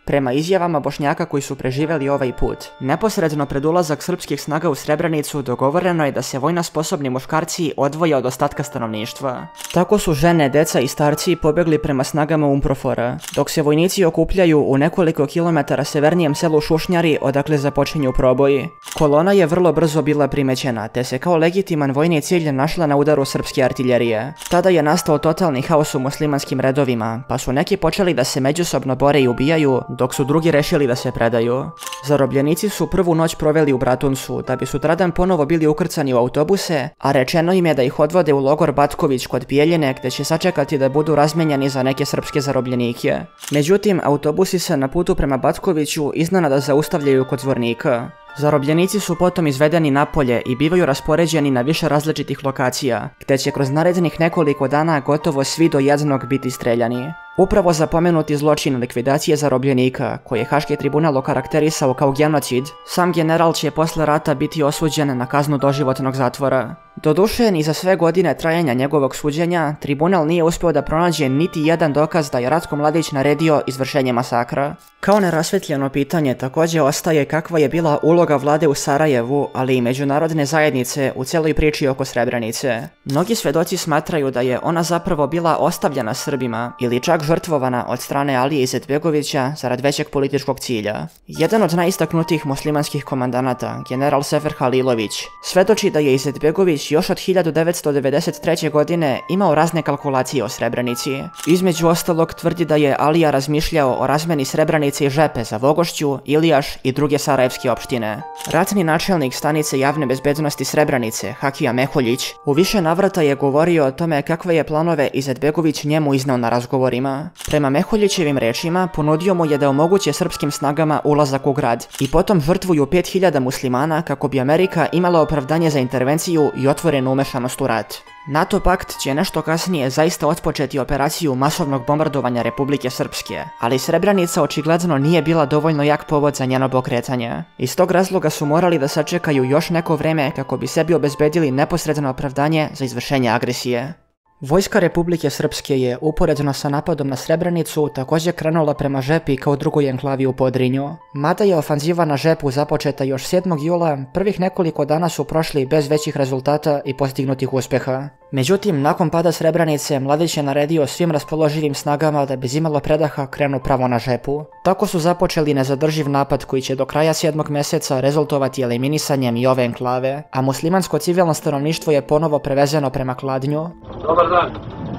Prema izjavama Bošnjaka koji su preživjeli ovaj put, neposredno pred ulazak srpskih snaga u Srebrenicu dogovoreno je da se vojno sposobni muškarci odvoje od ostatka stanovništva. Tako su žene, deca i starci pobjegli prema snagama Umprofora, dok se vojnici okupljaju u nekoliko kilometara severnijem selu Šušnjari odakle započinju proboji. Kolona je vrlo brzo bila primećena, te se kao legitiman vojni cilj našla na udaru srpske artiljerije. Tada je nastao totalni haos u muslimanskim redovima, pa su neki počeli da se međusobno bore i ubijaju, dok su drugi rešili da se predaju. Zarobljenici su prvu noć proveli u Bratuncu, da bi sutradan ponovo bili ukrcani u autobuse, a rečeno im je da ih odvode u logor Batković kod Bijeljine, gde će sačekati da budu razmenjeni za neke srpske zarobljenike. Međutim, autobusi se na putu prema Batkoviću iznenada zaustavljaju kod Zvornika. Zarobljenici su potom izvedeni napolje i bivaju raspoređeni na više različitih lokacija, gde će kroz narednih nekoliko dana gotovo svi do jednog biti streljani. Upravo za pomenuti zločin likvidacije zarobljenika, koji je Haški tribunal okarakterisao kao genocid, sam general će posle rata biti osuđen na kaznu doživotnog zatvora. Doduše, ni za sve godine trajanja njegovog suđenja, tribunal nije uspio da pronađe niti jedan dokaz da je Ratko Mladić naredio izvršenje masakra. Kao nerasvetljeno pitanje također ostaje kakva je bila uloga vlade u Sarajevu, ali i međunarodne zajednice u celoj priči oko Srebrenice. Mnogi svedoci smatraju da je ona zapravo bila ostavljena Srbima ili čak žrtvovana od strane Alije Izetbegovića zarad većeg političkog cilja. Jedan od najistaknutijih muslimanskih komandanata, general Sefer Halilović, svedoči da je Izetbegović još od hiljadu devetsto devedeset treće. godine imao razne kalkulacije o Srebrenici. Između ostalog tvrdi da je Alija razmišljao o razmeni Srebrenice i Žepe za Vogošću, Ilijaš i druge sarajevske opštine. Ratni načelnik stanice javne bezbednosti Srebrenice, Hakija Meholjić, u više navrata je govorio o tome kakve je planove Izetbegović njemu iznao na razgovorima. Prema Meholjićevim rečima, ponudio mu je da omoguće srpskim snagama ulazak u grad i potom žrtvuju pet hiljada muslimana kako bi Amerika imala opravdanje za intervenciju i otvorenu umešanost u rat. NATO pakt će nešto kasnije zaista otpočeti operaciju masovnog bombardovanja Republike Srpske, ali Srebrenica očigledno nije bila dovoljno jak povod za njeno pokretanje. Iz tog razloga su morali da sačekaju još neko vreme kako bi sebi obezbedili neposredno opravdanje za izvršenje agresije. Vojska Republike Srpske je, uporedno sa napadom na Srebrenicu, također krenula prema Žepi kao drugoj enklavi u Podrinju. Mada je ofanziva na Žepu započeta još sedmog jula, prvih nekoliko dana su prošli bez većih rezultata i postignutih uspeha. Međutim, nakon pada Srebrenice, Mladić je naredio svim raspoloživim snagama da bez imalo predaha krenu pravo na Žepu. Tako su započeli nezadrživ napad koji će do kraja sedmog meseca rezultovati eliminisanjem i ove enklave, a muslimansko civilno stanovništvo je ponovo prevezeno prema Kladnju. Dobar dan.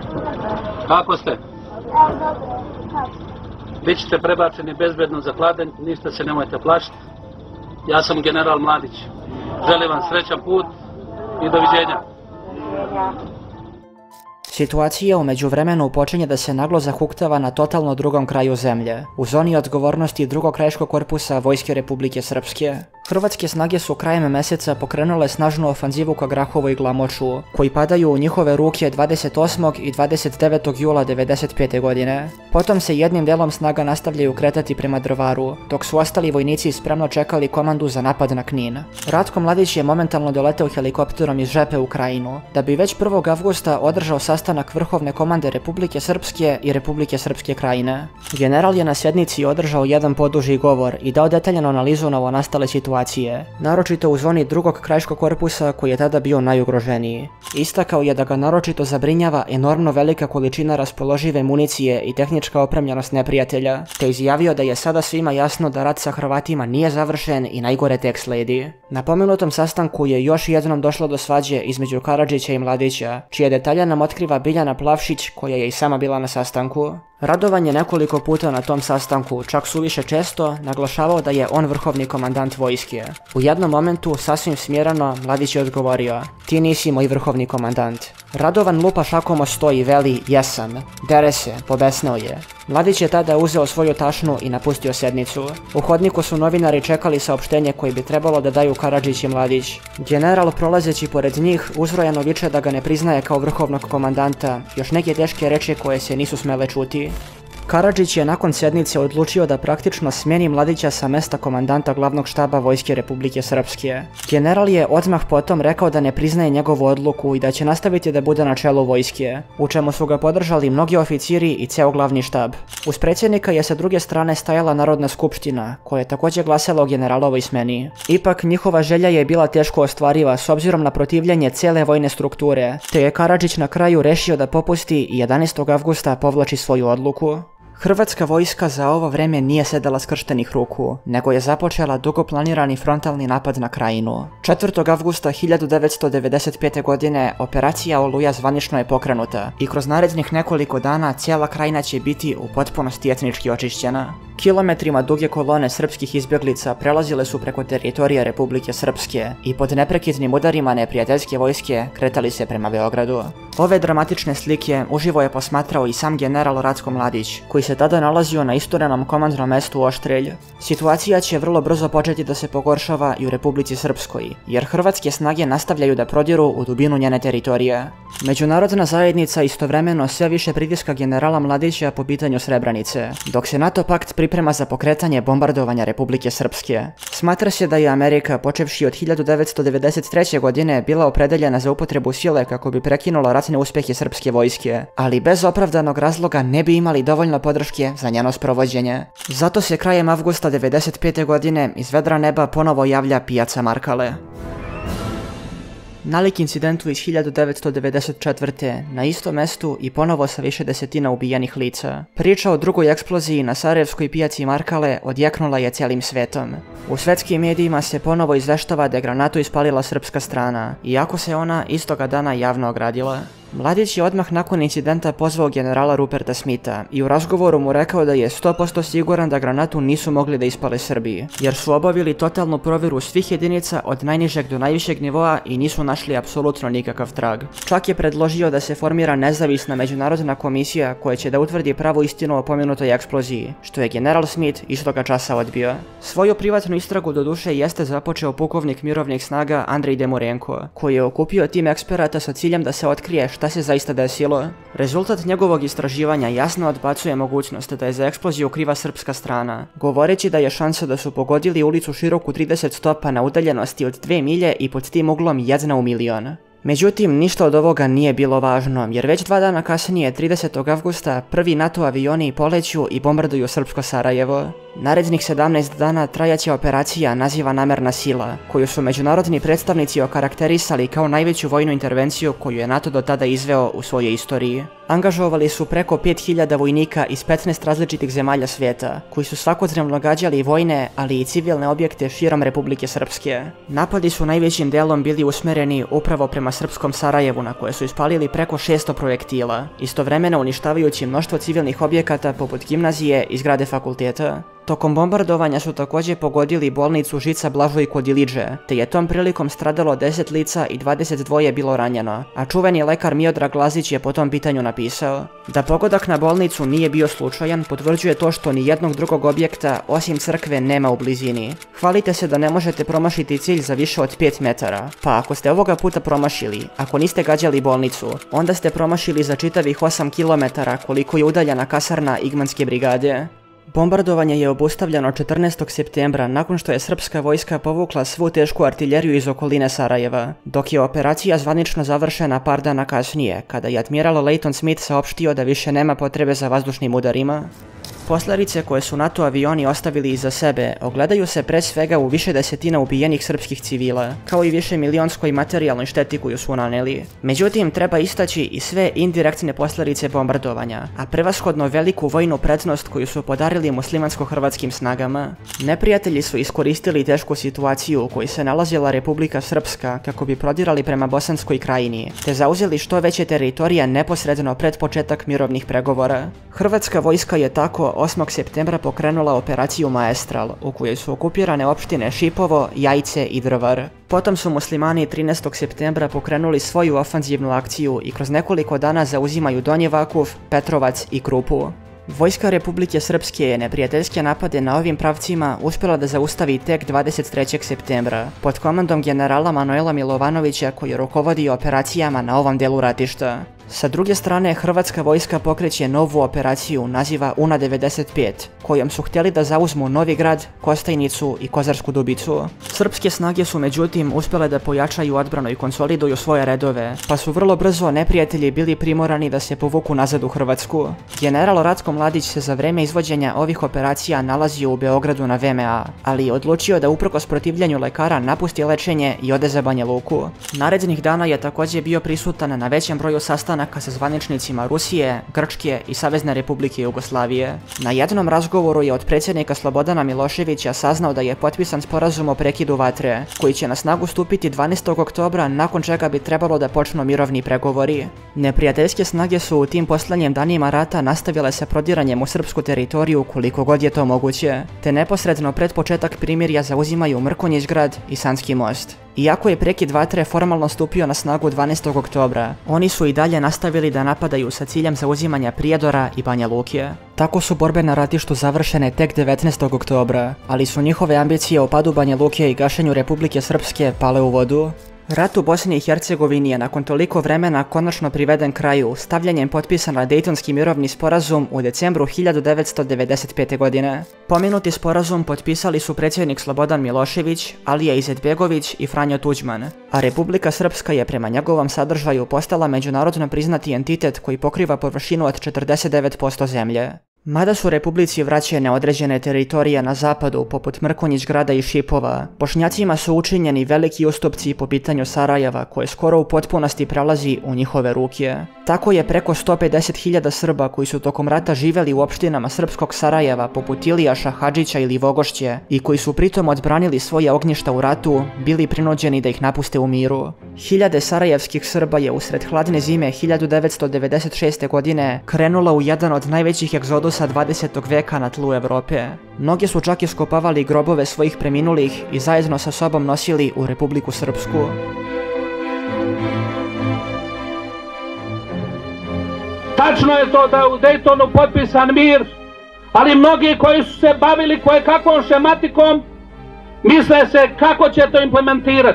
Kako ste? Bićete prebačeni bezbedno za Kladanj, ništa se nemojte plašiti. Ja sam general Mladić. Želim vam srećan put i doviđenja. Situacija u međuvremenu počinje da se naglo zahuktava na totalno drugom kraju zemlje, u zoni odgovornosti drugog krajiškog korpusa Vojske Republike Srpske. Hrvatske snage su krajem meseca pokrenule snažnu ofanzivu ka Grahovu i Glamoču, koji padaju u njihove ruke dvadeset osmog i dvadeset devetog jula devedeset pete. godine. Potom se jednim delom snaga nastavljaju kretati prema Drvaru, dok su ostali vojnici spremno čekali komandu za napad na Knin. Ratko Mladić je momentalno doleteo helikopterom iz Žepe u Krajinu, da bi već prvog avgusta održao sastanak Vrhovne komande Republike Srpske i Republike Srpske Krajine. General je na sjednici održao jedan poduži govor i dao detaljnu analizu novonastale situacije, naročito u zoni drugog krajiškog korpusa koji je tada bio najugroženiji. Istakao je da ga naročito zabrinjava enormno velika količina raspoložive municije i tehnička opremljenost neprijatelja, te izjavio da je sada svima jasno da rat sa Hrvatima nije završen i najgore tek sledi. Na pomenutom sastanku je još jednom došlo do svađe između Karadžića i Mladića, čije detalje nam otkriva Biljana Plavšić, koja je i sama bila na sastanku. Radovan je nekoliko puta na tom sastanku, čak suviše često, naglašavao da je on vrhovni komandant vojske. U jednom momentu, sasvim smjerano, Mladić je odgovorio: "Ti nisi moj vrhovni komandant." Radovan lupa šakom o sto i veli: "Jesam." Dere se, pobesneo je. Mladić je tada uzeo svoju tašnu i napustio sednicu. U hodniku su novinari čekali saopštenje koje bi trebalo da daju Karadžić i Mladić. General, prolazeći pored njih, uzrojano viče da ga ne priznaje kao vrhovnog komandanta, još neke teške reči koje se nisu smele čuti. Karadžić je nakon sjednice odlučio da praktično smjeni Mladića sa mesta komandanta glavnog štaba Vojske Republike Srpske. General je odmah potom rekao da ne priznaje njegovu odluku i da će nastaviti da bude na čelu vojske, u čemu su ga podržali mnogi oficiri i ceo glavni štab. Uz predsjednika je sa druge strane stajala Narodna skupština, koja je također glasala o generalovoj smjeni. Ipak njihova želja je bila teško ostvariva s obzirom na protivljenje cijele vojne strukture, te je Karadžić na kraju rešio da popusti i jedanaestog avgusta povlači svoju odluku. Hrvatska vojska za ovo vreme nije sedela skrštenih ruku, nego je započela dugo planirani frontalni napad na Krajinu. četvrtog avgusta hiljadu devetsto devedeset pete. godine operacija Oluja zvanično je pokrenuta i kroz narednih nekoliko dana cijela Krajina će biti u potpunosti etnički očišćena. Kilometrima duge kolone srpskih izbjeglica prelazile su preko teritorija Republike Srpske i pod neprekidnim udarima neprijateljske vojske kretali se prema Beogradu. Ove dramatične slike uživo je posmatrao i sam general Ratko Mladić, koji se tada nalazio na isturenom komandnom mestu Oštrelj. Situacija će vrlo brzo početi da se pogoršava i u Republici Srpskoj, jer hrvatske snage nastavljaju da prodiru u dubinu njene teritorije. Međunarodna zajednica istovremeno sve više pritiska generala Mladića po pitanju Srebrenice, dok se NATO pakt priprema za pokretanje bombardovanja Republike Srpske. Smatra se da je Amerika, počevši od hiljadu devetsto devedeset treće. godine, bila opredeljena za upotrebu sile kako bi prekinula ratne uspjehe srpske vojske, ali bez opravdanog razloga ne bi imali dovoljno podrške za njeno sprovođenje. Zato se krajem avgusta devedeset pete. godine iz vedra neba ponovo javlja pijaca Markale. Nalik incidentu iz hiljadu devetsto devedeset četvrte. na istom mestu i ponovo sa više desetina ubijenih lica. Priča o drugoj eksploziji na sarajevskoj pijaci Markale odjeknula je cijelim svetom. U svetskim medijima se ponovo izveštava da je granatu ispalila srpska strana, iako se ona istoga dana javno ogradila. Mladić je odmah nakon incidenta pozvao generala Ruperta Smitha i u razgovoru mu rekao da je sto posto siguran da granatu nisu mogli da ispale Srbiji, jer su obavili totalnu provjeru svih jedinica od najnižeg do najvišeg nivoa i nisu našli apsolutno nikakav trag. Čak je predložio da se formira nezavisna međunarodna komisija koja će da utvrdi pravu istinu o pomenutoj eksploziji, što je general Smith istoga časa odbio. Svoju privatnu istragu do duše jeste započeo pukovnik mirovnih snaga Andrej Demurenko, koji je okupio tim eksperata sa ciljem da se otkrije šta se zaista desilo. Rezultat njegovog istraživanja jasno odbacuje mogućnost da je za eksploziju kriva srpska strana, govoreći da je šansa da su pogodili ulicu široku trideset stopa na udaljenosti od dve milje i pod tim uglom jedna u milion. Međutim, ništa od ovoga nije bilo važno, jer već dva dana kasnije, tridesetog avgusta, prvi NATO avioni poleću i bombarduju srpsko Sarajevo. Narednih sedamnaest dana trajaće operacija naziva Namerna sila, koju su međunarodni predstavnici okarakterisali kao najveću vojnu intervenciju koju je NATO do tada izveo u svojoj istoriji. Angažovali su preko pet hiljada vojnika iz petnaest različitih zemalja svijeta, koji su svakodnevno gađali vojne, ali i civilne objekte širom Republike Srpske. Napadi su najvećim delom bili usmereni upravo prema srpskom Sarajevu, na koje su ispalili preko šesto projektila, istovremeno uništavajući mnoštvo civilnih objekata poput gimnazije i zgrade fakulteta. Tokom bombardovanja su također pogodili bolnicu Žica Blažojko Diliđe, te je tom prilikom stradalo deset lica i dvadeset dva bilo ranjeno, a čuveni lekar Miodrag Lazić je po tom pitanju napisao: da pogodak na bolnicu nije bio slučajan potvrđuje to što ni jednog drugog objekta osim crkve nema u blizini. Hvalite se da ne možete promašiti cilj za više od pet metara, pa ako ste ovoga puta promašili, ako niste gađali bolnicu, onda ste promašili za čitavih osam kilometara koliko je udaljena kasarna Igmanske brigade. Bombardovanje je obustavljeno četrnaestog septembra nakon što je srpska vojska povukla svu tešku artiljeriju iz okoline Sarajeva, dok je operacija zvanično završena par dana kasnije, kada je admiral Leighton Smith saopštio da više nema potrebe za vazdušnim udarima. Posljedice koje su NATO avioni ostavili iza sebe ogledaju se pre svega u više desetina ubijenih srpskih civila, kao i više milionskoj materijalnoj šteti koju su naneli. Međutim, treba istaći i sve indirektne posljedice bombardovanja, a prevashodno veliku vojnu prednost koju su podarili muslimansko-hrvatskim snagama. Neprijatelji su iskoristili tešku situaciju u kojoj se nalazila Republika Srpska kako bi prodirali prema Bosanskoj Krajini, te zauzeli što veće teritorije neposredno pred početak mirovnih pregovora. Hrvatska vojska je tako osmog septembra pokrenula operaciju Maestral, u kojoj su okupirane opštine Šipovo, Jajce i Drvar. Potom su muslimani trinaestog septembra pokrenuli svoju ofanzivnu akciju i kroz nekoliko dana zauzimaju Donji Vakuf, Petrovac i Krupu. Vojska Republike Srpske je neprijateljske napade na ovim pravcima uspjela da zaustavi tek dvadeset trećeg septembra, pod komandom generala Manuela Milovanovića koji rukovodi operacijama na ovom delu ratišta. Sa druge strane, hrvatska vojska pokreće novu operaciju naziva U N A devedeset pet, kojom su htjeli da zauzmu Novigrad, Kostajnicu i Kozarsku Dubicu. Srpske snage su međutim uspjele da pojačaju odbranu i konsoliduju svoje redove, pa su vrlo brzo neprijatelji bili primorani da se povuku nazad u Hrvatsku. General Ratko Mladić se za vreme izvođenja ovih operacija nalazio u Beogradu na V M A, ali je odlučio da uprkos protivljenju lekara napusti lečenje i ode za Banja Luku. Narednih dana je također bio prisutan na većem broju sastanaka sa zvaničnicima Rusije, Grčke i Savezne Republike Jugoslavije. Na jednom razgovoru je od predsjednika Slobodana Miloševića saznao da je potpisan sporazum o prekidu vatre, koji će na snagu stupiti dvanaestog oktobra, nakon čega bi trebalo da počnu mirovni pregovori. Neprijateljske snage su u tim poslednjim danima rata nastavile sa prodiranjem u srpsku teritoriju koliko god je to moguće, te neposredno pred početak primirja zauzimaju Mrkonjić-grad i Sanski most. Iako je prekid vatre formalno stupio na snagu dvanaestog oktobra, oni su i dalje nastavili da napadaju sa ciljem zauzimanja Prijedora i Banja Luke. Tako su borbe na ratištu završene tek devetnaestog oktobra, ali su njihove ambicije o padu Banja Luke i gašenju Republike Srpske pale u vodu. Rat u Bosni i Hercegovini je nakon toliko vremena konačno priveden kraju stavljanjem potpisa na Dejtonski mirovni sporazum u decembru hiljadu devetsto devedeset pete. godine. Pomenuti sporazum potpisali su predsjednik Slobodan Milošević, Alija Izetbegović i Franjo Tuđman, a Republika Srpska je prema njegovom sadržaju postala međunarodno priznati entitet koji pokriva površinu od četrdeset devet posto zemlje. Mada su Republici vraćene određene teritorije na zapadu poput Mrkonjić-grada i Šipova, Bošnjacima su učinjeni veliki ustupci po pitanju Sarajeva, koje skoro u potpunosti prelazi u njihove ruke. Tako je preko sto pedeset hiljada Srba koji su tokom rata živjeli u opštinama srpskog Sarajeva poput Ilijaša, Hadžića ili Vogošće i koji su pritom odbranili svoje ognjišta u ratu, bili prinuđeni da ih napuste u miru. Hiljade sarajevskih Srba je usred hladne zime hiljadu devetsto devedeset šeste. godine krenula u jedan od najvećih egzodusa dvadesetog veka na tlu Evrope. Mnogi su čak iskopavali grobove svojih preminulih i zajedno sa sobom nosili u Republiku Srpsku. Tačno je to da je u Dejtonu potpisan mir, ali mnogi koji su se bavili koje kakvom šematikom misle se kako će to implementirati.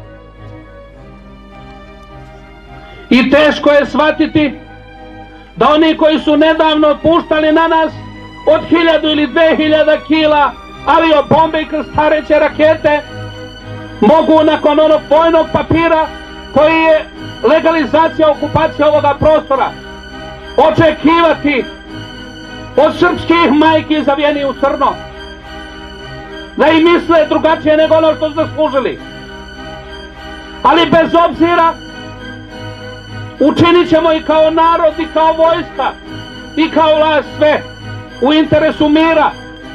I teško je shvatiti da oni koji su nedavno otpuštali na nas od hiljadu ili dve hiljada kila aviobombe i krstareće rakete mogu nakon onog vojnog papira koji je legalizacija okupacije ovoga prostora očekivati od srpskih majki zavijeni u crno da im misle drugačije nego ono što su zaslužili. Ali bez obzira učinit ćemo i kao narod i kao vojska i kao vlast sve u interesu mira.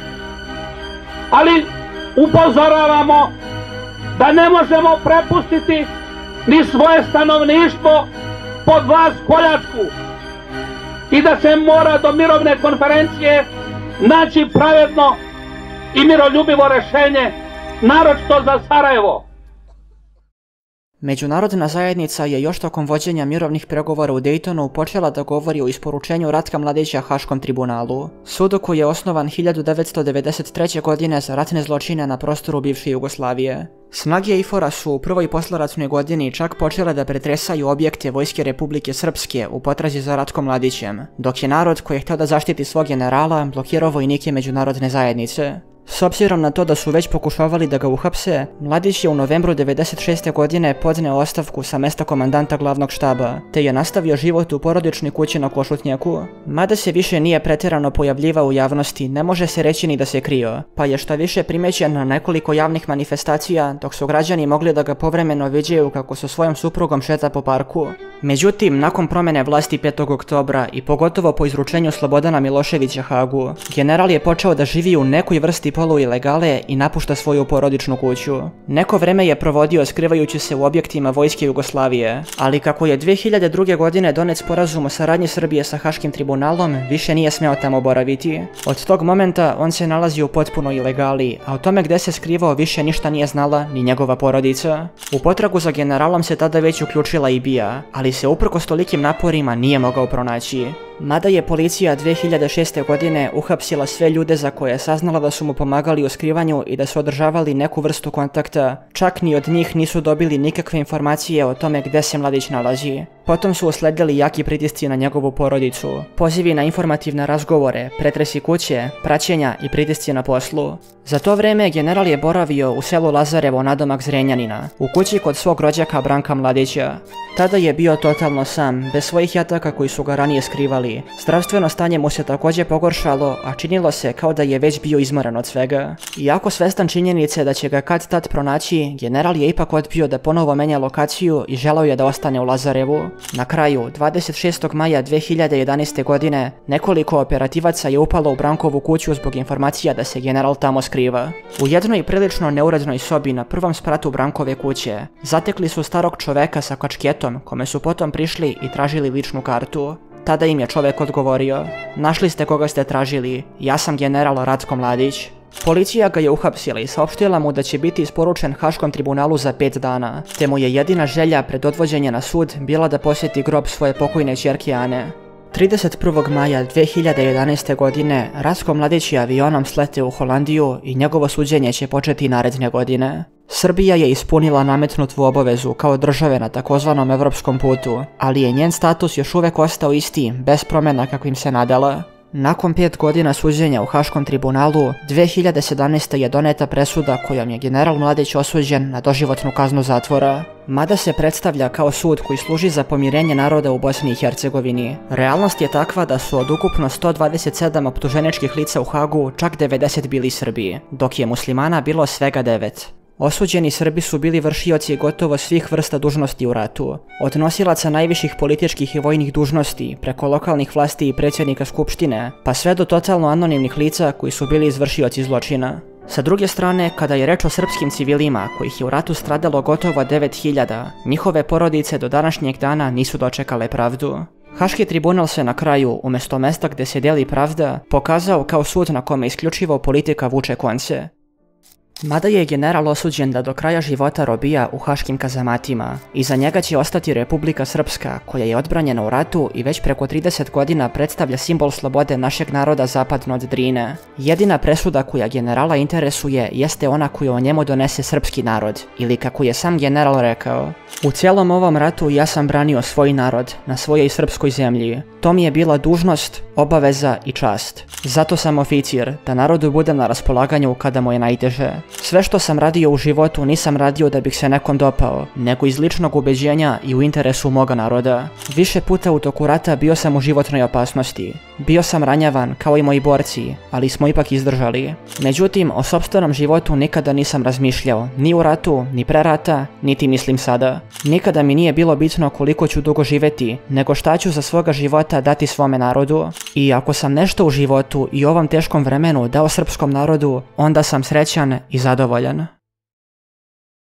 Ali upozoravamo da ne možemo prepustiti ni svoje stanovništvo pod vlast koljačku i da se mora do mirovne konferencije naći pravedno i miroljubivo rešenje, naročito za Sarajevo. Međunarodna zajednica je još tokom vođenja mirovnih pregovora u Dejtonu počela da govori o isporučenju Ratka Mladića Haškom tribunalu, sudu koji je osnovan hiljadu devetsto devedeset treće. godine za ratne zločine na prostoru bivše Jugoslavije. Snage I F O R-a su u prvoj posleratnoj godini čak počele da pretresaju objekte Vojske Republike Srpske u potrazi za Ratkom Mladićem, dok je narod koji je htio da zaštiti svog generala blokirao vojnike međunarodne zajednice. S obzirom na to da su već pokušavali da ga uhapse, Mladić je u novembru devedeset šeste. godine podneo ostavku sa mesta komandanta glavnog štaba, te je nastavio život u porodičnoj kući na Košutnjaku. Mada se više nije pretjerano pojavljivao u javnosti, ne može se reći ni da se krio, pa je šta više primećen na nekoliko javnih manifestacija, dok su građani mogli da ga povremeno viđaju kako sa svojom suprugom šeta po parku. Međutim, nakon promjene vlasti petog oktobra i pogotovo po izručenju Slobodana Miloševića Hagu, general je počeo da živi u nekoj vrsti polu ilegale i napušta svoju porodičnu kuću. Neko vreme je provodio skrivajući se u objektima Vojske Jugoslavije, ali kako je dve hiljade druge. godine donet sporazum o saradnji Srbije sa Haškim tribunalom, više nije smeo tamo boraviti. Od tog momenta on se nalazi u potpunoj ilegali, a o tome gde se skrivao više ništa nije znala ni njegova porodica. U potragu za generalom se tada već uključila I B I A, ali se uprkos tolikim naporima nije mogao pronaći. Mada je policija dve hiljade šeste. godine uhapsila sve ljude za koje je saznala da su mu pomagali u skrivanju i da su održavali neku vrstu kontakta, čak ni od njih nisu dobili nikakve informacije o tome gde se Mladić nalazi. Potom su usledili jaki pritisci na njegovu porodicu, pozivi na informativne razgovore, pretresi kuće, praćenja i pritisci na poslu. Za to vreme general je boravio u selu Lazarevo nadomak Zrenjanina, u kući kod svog rođaka Branka Mladića. Tada je bio totalno sam, bez svojih jataka koji su ga ranije skrivali. Zdravstveno stanje mu se također pogoršalo, a činilo se kao da je već bio izmoran od svega. Iako svestan činjenice da će ga kad tad pronaći, general je ipak odbio da ponovo menja lokaciju i želeo je da ostane u Lazarevu. Na kraju, dvadeset šestog maja dve hiljade jedanaeste. godine, nekoliko operativaca je upalo u Brankovu kuću zbog informacija da se general tamo skriva. U jednoj prilično neurednoj sobi na prvom spratu Brankove kuće zatekli su starog čoveka sa kačketom, kome su potom prišli i tražili ličnu kartu. Tada im je čovek odgovorio: našli ste koga ste tražili, ja sam general Ratko Mladić. Policija ga je uhapsila i saopštila mu da će biti isporučen Haškom tribunalu za pet dana, te mu je jedina želja pred odvođenje na sud bila da posjeti grob svoje pokojne ćerke Ane. trideset prvog maja dve hiljade jedanaeste. godine Ratko Mladić je avionom sleteo u Holandiju i njegovo suđenje će početi naredne godine. Srbija je ispunila nametnutu obavezu kao države na takozvanom evropskom putu, ali je njen status još uvek ostao isti, bez promjena kakvim se nadala. Nakon pet godina suđenja u Haškom tribunalu, dve hiljade sedamnaeste. je doneta presuda kojom je general Mladić osuđen na doživotnu kaznu zatvora. Mada se predstavlja kao sud koji služi za pomirenje naroda u Bosni i Hercegovini, realnost je takva da su od ukupno sto dvadeset sedam optuženičkih lica u Hagu čak devedeset bili Srbi, dok je muslimana bilo svega devet. Osuđeni Srbi su bili vršioci gotovo svih vrsta dužnosti u ratu, od nosilaca najviših političkih i vojnih dužnosti, preko lokalnih vlasti i predsjednika skupštine, pa sve do totalno anonimnih lica koji su bili izvršioci zločina. Sa druge strane, kada je reč o srpskim civilima, kojih je u ratu stradalo gotovo devet hiljada, njihove porodice do današnjeg dana nisu dočekale pravdu. Haški tribunal se na kraju, umjesto mesta gdje se deli pravda, pokazao kao sud na kome isključivo politika vuče konce. Mada je general osuđen da do kraja života robija u haškim kazamatima, iza njega će ostati Republika Srpska, koja je odbranjena u ratu i već preko trideset godina predstavlja simbol slobode našeg naroda zapadno od Drine. Jedina presuda koja generala interesuje jeste ona koju o njemu donese srpski narod, ili kako je sam general rekao: u cijelom ovom ratu ja sam branio svoj narod na svojoj srpskoj zemlji. To mi je bila dužnost, obaveza i čast. Zato sam oficir, da narodu budem na raspolaganju kada mu je najteže. Sve što sam radio u životu nisam radio da bih se nekom dopao, nego iz ličnog ubeđenja i u interesu moga naroda. Više puta u toku rata bio sam u životnoj opasnosti. Bio sam ranjavan kao i moji borci, ali smo ipak izdržali. Međutim, o sopstvenom životu nikada nisam razmišljao, ni u ratu, ni pre rata, niti mislim sada. Nikada mi nije bilo bitno koliko ću dugo živeti, nego šta ću za svoga života dati svome narodu. I ako sam nešto u životu i ovom teškom vremenu dao srpskom narodu, onda sam srećan i zadovoljan.